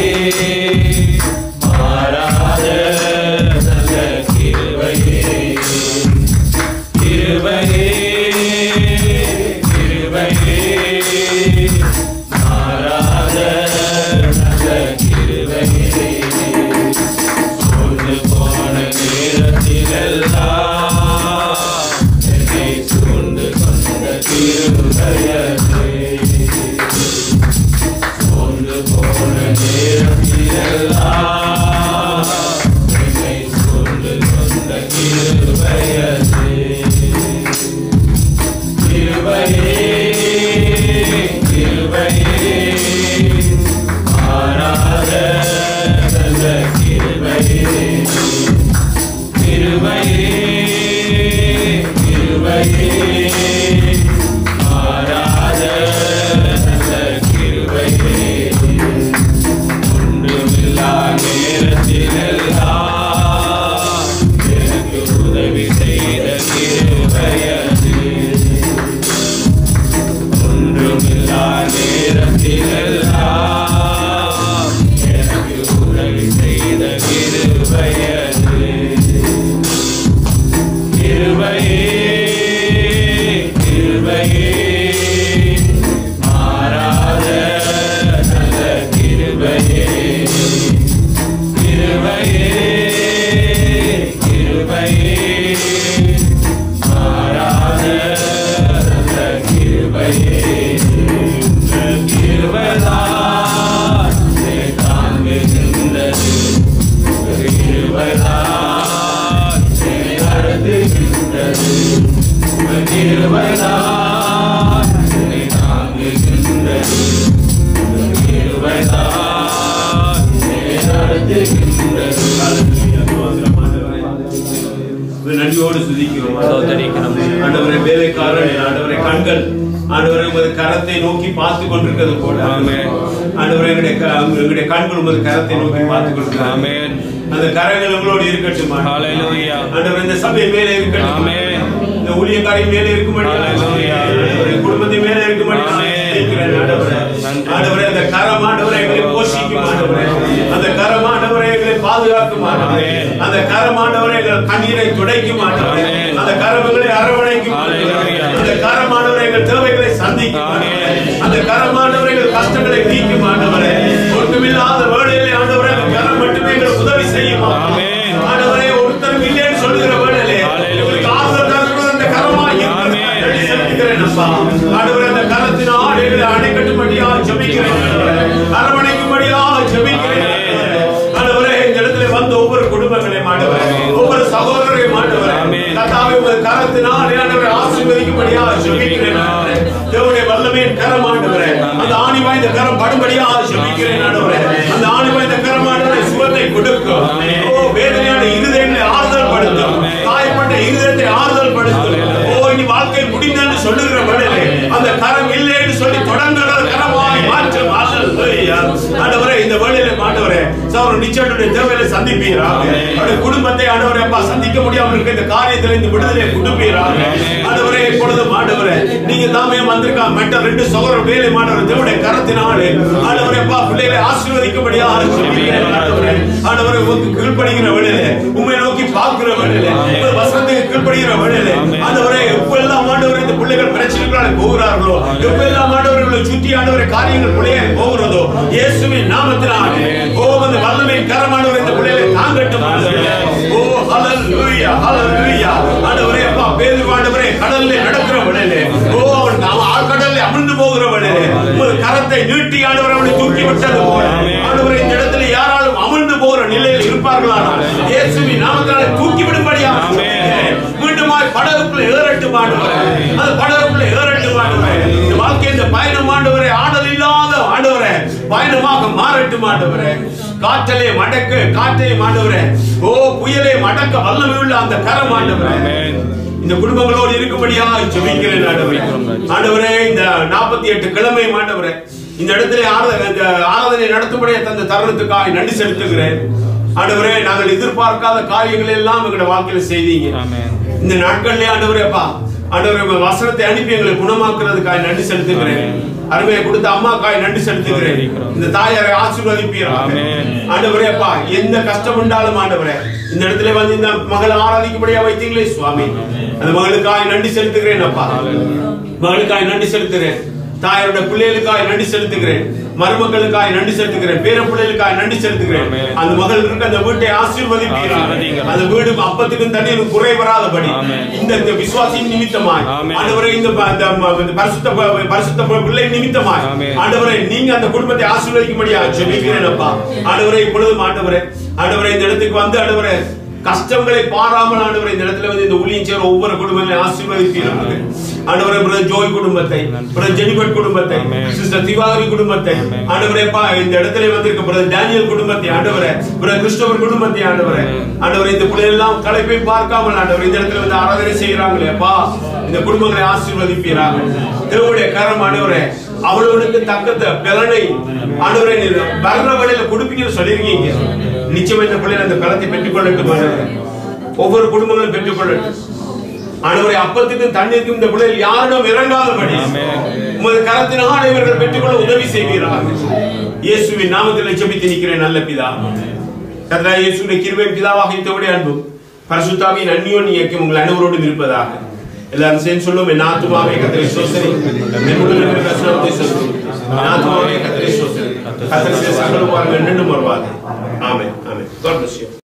மாறாத நல்ல கிருபையே. கிருபையே கிருபையே மாறாத நல்ல கிருபையே. கொண்டு போன நேரத்திலெல்லாம் என்னை சூழ்ந்து கொண்ட கிருபையது. கொண்டு போன நேரத்திலெல்லாம் என்னை சூழ்ந்து கொண்ட கிருபையது. கிருபையே கிருபையே மாறாத நல்ல கிருபையே. கிருபையே கிருபையே மாறாத நல்ல கிருபையே. ஒன்றுமில்லா நேரத்திலெல்லாம் எனக்கு உதவி செய்த கிருபையது. ஒன்றுமில்லா நேரத்திலெல்லாம் எனக்கு உதவி செய்த கிருபையது. கிருபையே கிருபையே மாறாத நல்ல கிருபையே. கிருபையே கிருபையே மாறாத நல்ல கிருபையே. கிருபைதான் என்னை தாங்குகின்றது. கிருபைதான் என்னை நடத்துகின்றது. கிருபைதான் என்னை தாங்குகின்றது. கிருபைதான் என்னை நடத்துகின்றது. நன்றியோடு சுதிக்கிறோம். ஆண்டவரே வேலைக்காரன் ஆண்டவரே கண்கள் ஆண்டவரே உமது கரத்தை நோக்கி பார்த்து கொண்டிருக்கிறது போல ஆண்டவரே எங்களுடைய எங்களுடைய கண்கள் உமது கரத்தை நோக்கி பார்த்து கொண்டிருக்கிறது. அந்த கரங்கள் உங்களோடு இருக்கட்டும் ஆண்டவரே. இந்த சபை மேலே இருக்கட்டும். இந்த ஊழியக்காரின் மேலே இருக்கும்படி குடும்பத்தின் மேலே இருக்கும்படி ஆண்டவரே அந்த கரம் ஆண்டவரே எங்களை போஷிக்கும் ஆண்டவரே. அந்த கரம் ஆண்டவரே எங்களை பாதுகாக்கும் ஆண்டவரே. அந்த கரம் ஆண்டவரே எங்கள் கண்ணீரை துடைக்கும் ஆண்டவரே. அந்த கரம் எங்களை அரவணைக்கும். அந்த கரம் ஆண்டவரே எங்கள் தேவைகளை சந்திக்கும். அந்த கரம் ஆண்டவரே எங்கள் கஷ்டங்களை நீக்கும் ஆண்டவரே. ஒன்றுமில்லாத வேளையிலே ஆண்டவரே அந்த கரம் மட்டுமே எங்களுக்கு உதவி செய்யும் ஆண்டவரே. ஒருத்தரும் இல்லைன்னு சொல்லுகிற வேளையிலே ஆறுதல் தருவது அந்த கரமாய் இருக்கிறேன் அப்பா. ஆண்டவரே அந்த கரத்தினால் எங்களை அணைக்கட்டும்படியாக ஜெபிக்கிறேன். அரவணைக்கும்படியாக ஜெபிக்கிறேன் ஆண்டவரே. இந்த இடத்துல வந்த ஒவ்வொரு குடும்பங்களையும் ஆண்டவரே, ஒவ்வொரு சகோதரரையும் ஆண்டவரே கர்த்தாவே உமது கரத்தினால் ஆண்டவரே ஆசீர்வதிக்கும்படியாக ஜெபிக்கிறேன். தேவனுடைய வல்லமையின் கரம் ஆண்டவரே, அந்த ஆணி வாய்ந்த கரம் படும்படியாக ஜெபிக்கிறேன் ஆண்டவரே. அந்த ஆணி வாய்ந்த கரம் ஆண்டவரே சுகத்தை கொடுக்கும். ஓ வேதனையான இருதயங்களை ஆறுதல் படுத்தும். காயப்பட்ட இருதயத்தை ஆறுதல் படுத்தும். ஓ இனி வாழ்க்கை முடிந்தன்னு சொல்லுகிற வேளையிலே அந்த கரம் இல்லைன்னு சொல்லி தொடங்குற கரமாய் மாற்றும் ஆண்டவரே. இந்த வேளையிலே ஆண்டவரே சகோதரர் நிச்சயத்துடைய தேவையை சந்திப்பீராக. அவருடைய குடும்பத்தை ஆண்டவரே அப்பா சந்திக்க முடியாமல் இருக்க இந்த காரியத்தில் இந்த விடுதலை கொடுப்பீராக ஆண்டவரே. இப்பொழுதும் ஆண்டவரே நீங்க தாமே வந்திருக்கா மற்ற ரெண்டு சகோதரர் வேலை ஆண்டவரே தேவனுடைய கரத்தினாலே ஆண்டவரே அப்பா பிள்ளைகளை ஆசீர்வதிக்கும்படியாக ஜெபிக்கிறேன் ஆண்டவரே. ஆண்டவரே உங்களுக்கு கீழ்ப்படுகிற வேளையிலே உம்மை நோக்கி பார்க்கிற வேளையிலே உங்கள் வசனத்துக்கு கீழ்ப்படுகிற வேளையிலே ஆண்டவரே எப்பெல்லாம் ஆண்டவரே இந்த பிள்ளைகள் பிரச்சனைகளால் போகிறார்களோ, எப்பெல்லாம் ஆண்டவர்களை சுற்றி ஆண்டவரே காரியங்கள் பிள்ளையை போகிறதோ இயேசுவின் நாமத்தினாலே ஓ அந்த வல்லமையின் கரமானவர் இந்த பிள்ளைகளை தாங்கட்டும். ஓ ஹல்லேலூயா ஹல்லேலூயா ஆண்டவரே அப்பா பேதுரு ஆண்டவரே கடல்ல நடக்கிற வேளையிலே ஓ அவன் ஆழ்கடல்ல அமிழ்ந்து போகிற வேளையிலே உங்கள் கரத்தை நீட்டி ஆண்டவரே அவனை தூக்கி விட்டது போல ஆண்டவரே இந்த இடத்துல யாராலும் அமிழ்ந்து போகிற நிலையில் இருப்பார்களானால் இயேசுவின் நாமத்தினாலே தூக்கி விடும்படியாக மீண்டுமாய் படகுக்குள்ள ஏறட்டும் ஆண்டவரே. அந்த படகுக்குள்ள ஏறட்டும் ஆண்டவரே. இந்த வாழ்க்கை இந்த பயணம் ஆண்டவரே ஆடல் இல்லாத ஆண்டவரே பயணமாக மாறட்டும் ஆண்டவரே. காற்றலே மடக்கு காற்றை ஆண்டவரே ஓ புயலை மடக்க வல்லமை உள்ள அந்த கரம் ஆண்டவரே இந்த குடும்பங்களோடு இருக்கும்படியா ஜெபிக்கிறேன் ஆண்டவரே. ஆண்டவரே இந்த நாற்பத்தி எட்டு கிழமை ஆண்டவரே இந்த இடத்துல ஆராதனை நடத்தும்படியா தந்த தருணத்துக்காக நன்றி செலுத்துகிறேன் ஆண்டவரே. நாங்கள் எதிர்பார்க்காத காரியங்கள் எல்லாம் எங்களுடைய வாழ்க்கையில செய்தீங்க இந்த நாட்கள்லயே ஆண்டவரே. அப்பா ஆண்டவரே வசனத்தை அனுப்பி எங்களை குணமாக்குறதுக்காக நன்றி செலுத்துகிறேன். அருமையை கொடுத்த அம்மாக்காய் நன்றி செலுத்துகிறேன். இந்த தாயாரை ஆசீர்வதிப்பீராக ஆண்டவரே. அப்பா எந்த கஷ்டம் உண்டாலும் ஆண்டவரே இந்த இடத்துல வந்து இந்த மகளை ஆராதிக்கும்படியா வைத்தீங்களே சுவாமி, அந்த மகளுக்காய் நன்றி செலுத்துகிறேன். அப்பா மகளுக்காய் நன்றி செலுத்துகிறேன். தாயாருடைய பிள்ளைகளுக்காய் நன்றி செலுத்துகிறேன். மருமக்களுக்காய் நன்றி செலுத்துகிறேன். பேர பிள்ளைகளுக்காய் நன்றி செலுத்துகிறேன். அந்த மகள் இருக்க அந்த வீட்டை ஆசீர்வதிப்பீராக. அந்த வீடு அப்பத்துக்கும் தண்ணீரும் குறை வராதபடி இந்த விசுவாசியின் நிமித்தமாய் ஆண்டவரே இந்த பரிசுத்த பரிசுத்த பிள்ளை நிமித்தமாய் ஆண்டவரே நீங்க அந்த குடும்பத்தை ஆசீர்வதிக்கும்படியா ஜெபிக்கிறேன். அப்பா ஆண்டவரே இப்பொழுதும் ஆண்டவரே ஆண்டவரே இந்த இடத்துக்கு வந்து ஆண்டவரே கஷ்டங்களை பாராமல் ஆண்டவரே இந்த இடத்துல வந்து இந்த ஊழியம் செய்ற ஒவ்வொரு குடும்பங்களையும் ஆசீர்வதிப்பீராக ஆண்டவரே. பிரதர் ஜோய் குடும்பத்தை, பிரதர் ஜெனிபட் குடும்பத்தை, சிஸ்டர் திவாகரி குடும்பத்தை ஆண்டவரே. பா இந்த இடத்துல வந்திருக்க பிரதர் டேனியல் குடும்பத்தை ஆண்டவரே, பிரதர் கிறிஸ்டோபர் குடும்பத்தை ஆண்டவரே. ஆண்டவரே இந்த பிள்ளைகள் எல்லாம் களைப்பை பார்க்காமல் ஆண்டவரே இந்த இடத்துல வந்து ஆராதனை செய்யறாங்களே அப்பா இந்த குடும்பங்களை ஆசீர்வதிப்பீராக. தேவனுடைய கரம் ஆண்டவரே அவளுக்கு தக்கத்த பலனை ஆண்டவரே வர்ற வழியில கொடுப்பீங்கன்னு சொல்லிருக்கீங்க. நிச்சயம் இந்த பிள்ளைகள் அந்த பலத்தை பெற்றுக் கொள்ளட்டும் ஆண்டவரே. ஒவ்வொரு குடும்பங்களும் பெற்றுக் கொள்ளட்டும் ஆண்டவரே. அப்பத்துக்கும் தண்ணீருக்கும் இந்த பிள்ளைகள் யாரிடம் இறங்காதபடி உமது கரத்தினால் இவர்கள் பெற்றுக்கொள்ள உதவி செய்வீராக. இயேசுவின் நாமத்தில் ஜெபித்து நிற்கிறேன் நல்ல பிதா. கர்த்தராகிய இயேசுவின் கிருபையும் பிதாவாகிய தேவனுடைய அன்பும் பரிசுத்தாவியின் அந்யோன்ய ஐக்கியம் உங்கள் அனைவரோடும் இருப்பதாக. எல்லாரும் சேர்ந்து சொல்லுவோம். என் ஆத்துமாவே கர்த்தரை ஸ்தோத்திரி, என் முழு நாமத்தை ஸ்தோத்திரி. என் ஆத்துமாவே கர்த்தரை ஸ்தோத்திரி. கர்த்தர் செய்த சகல உபகாரங்கள் என்றென்றும் மறவாதே. ஆமென் ஆமென். God bless you.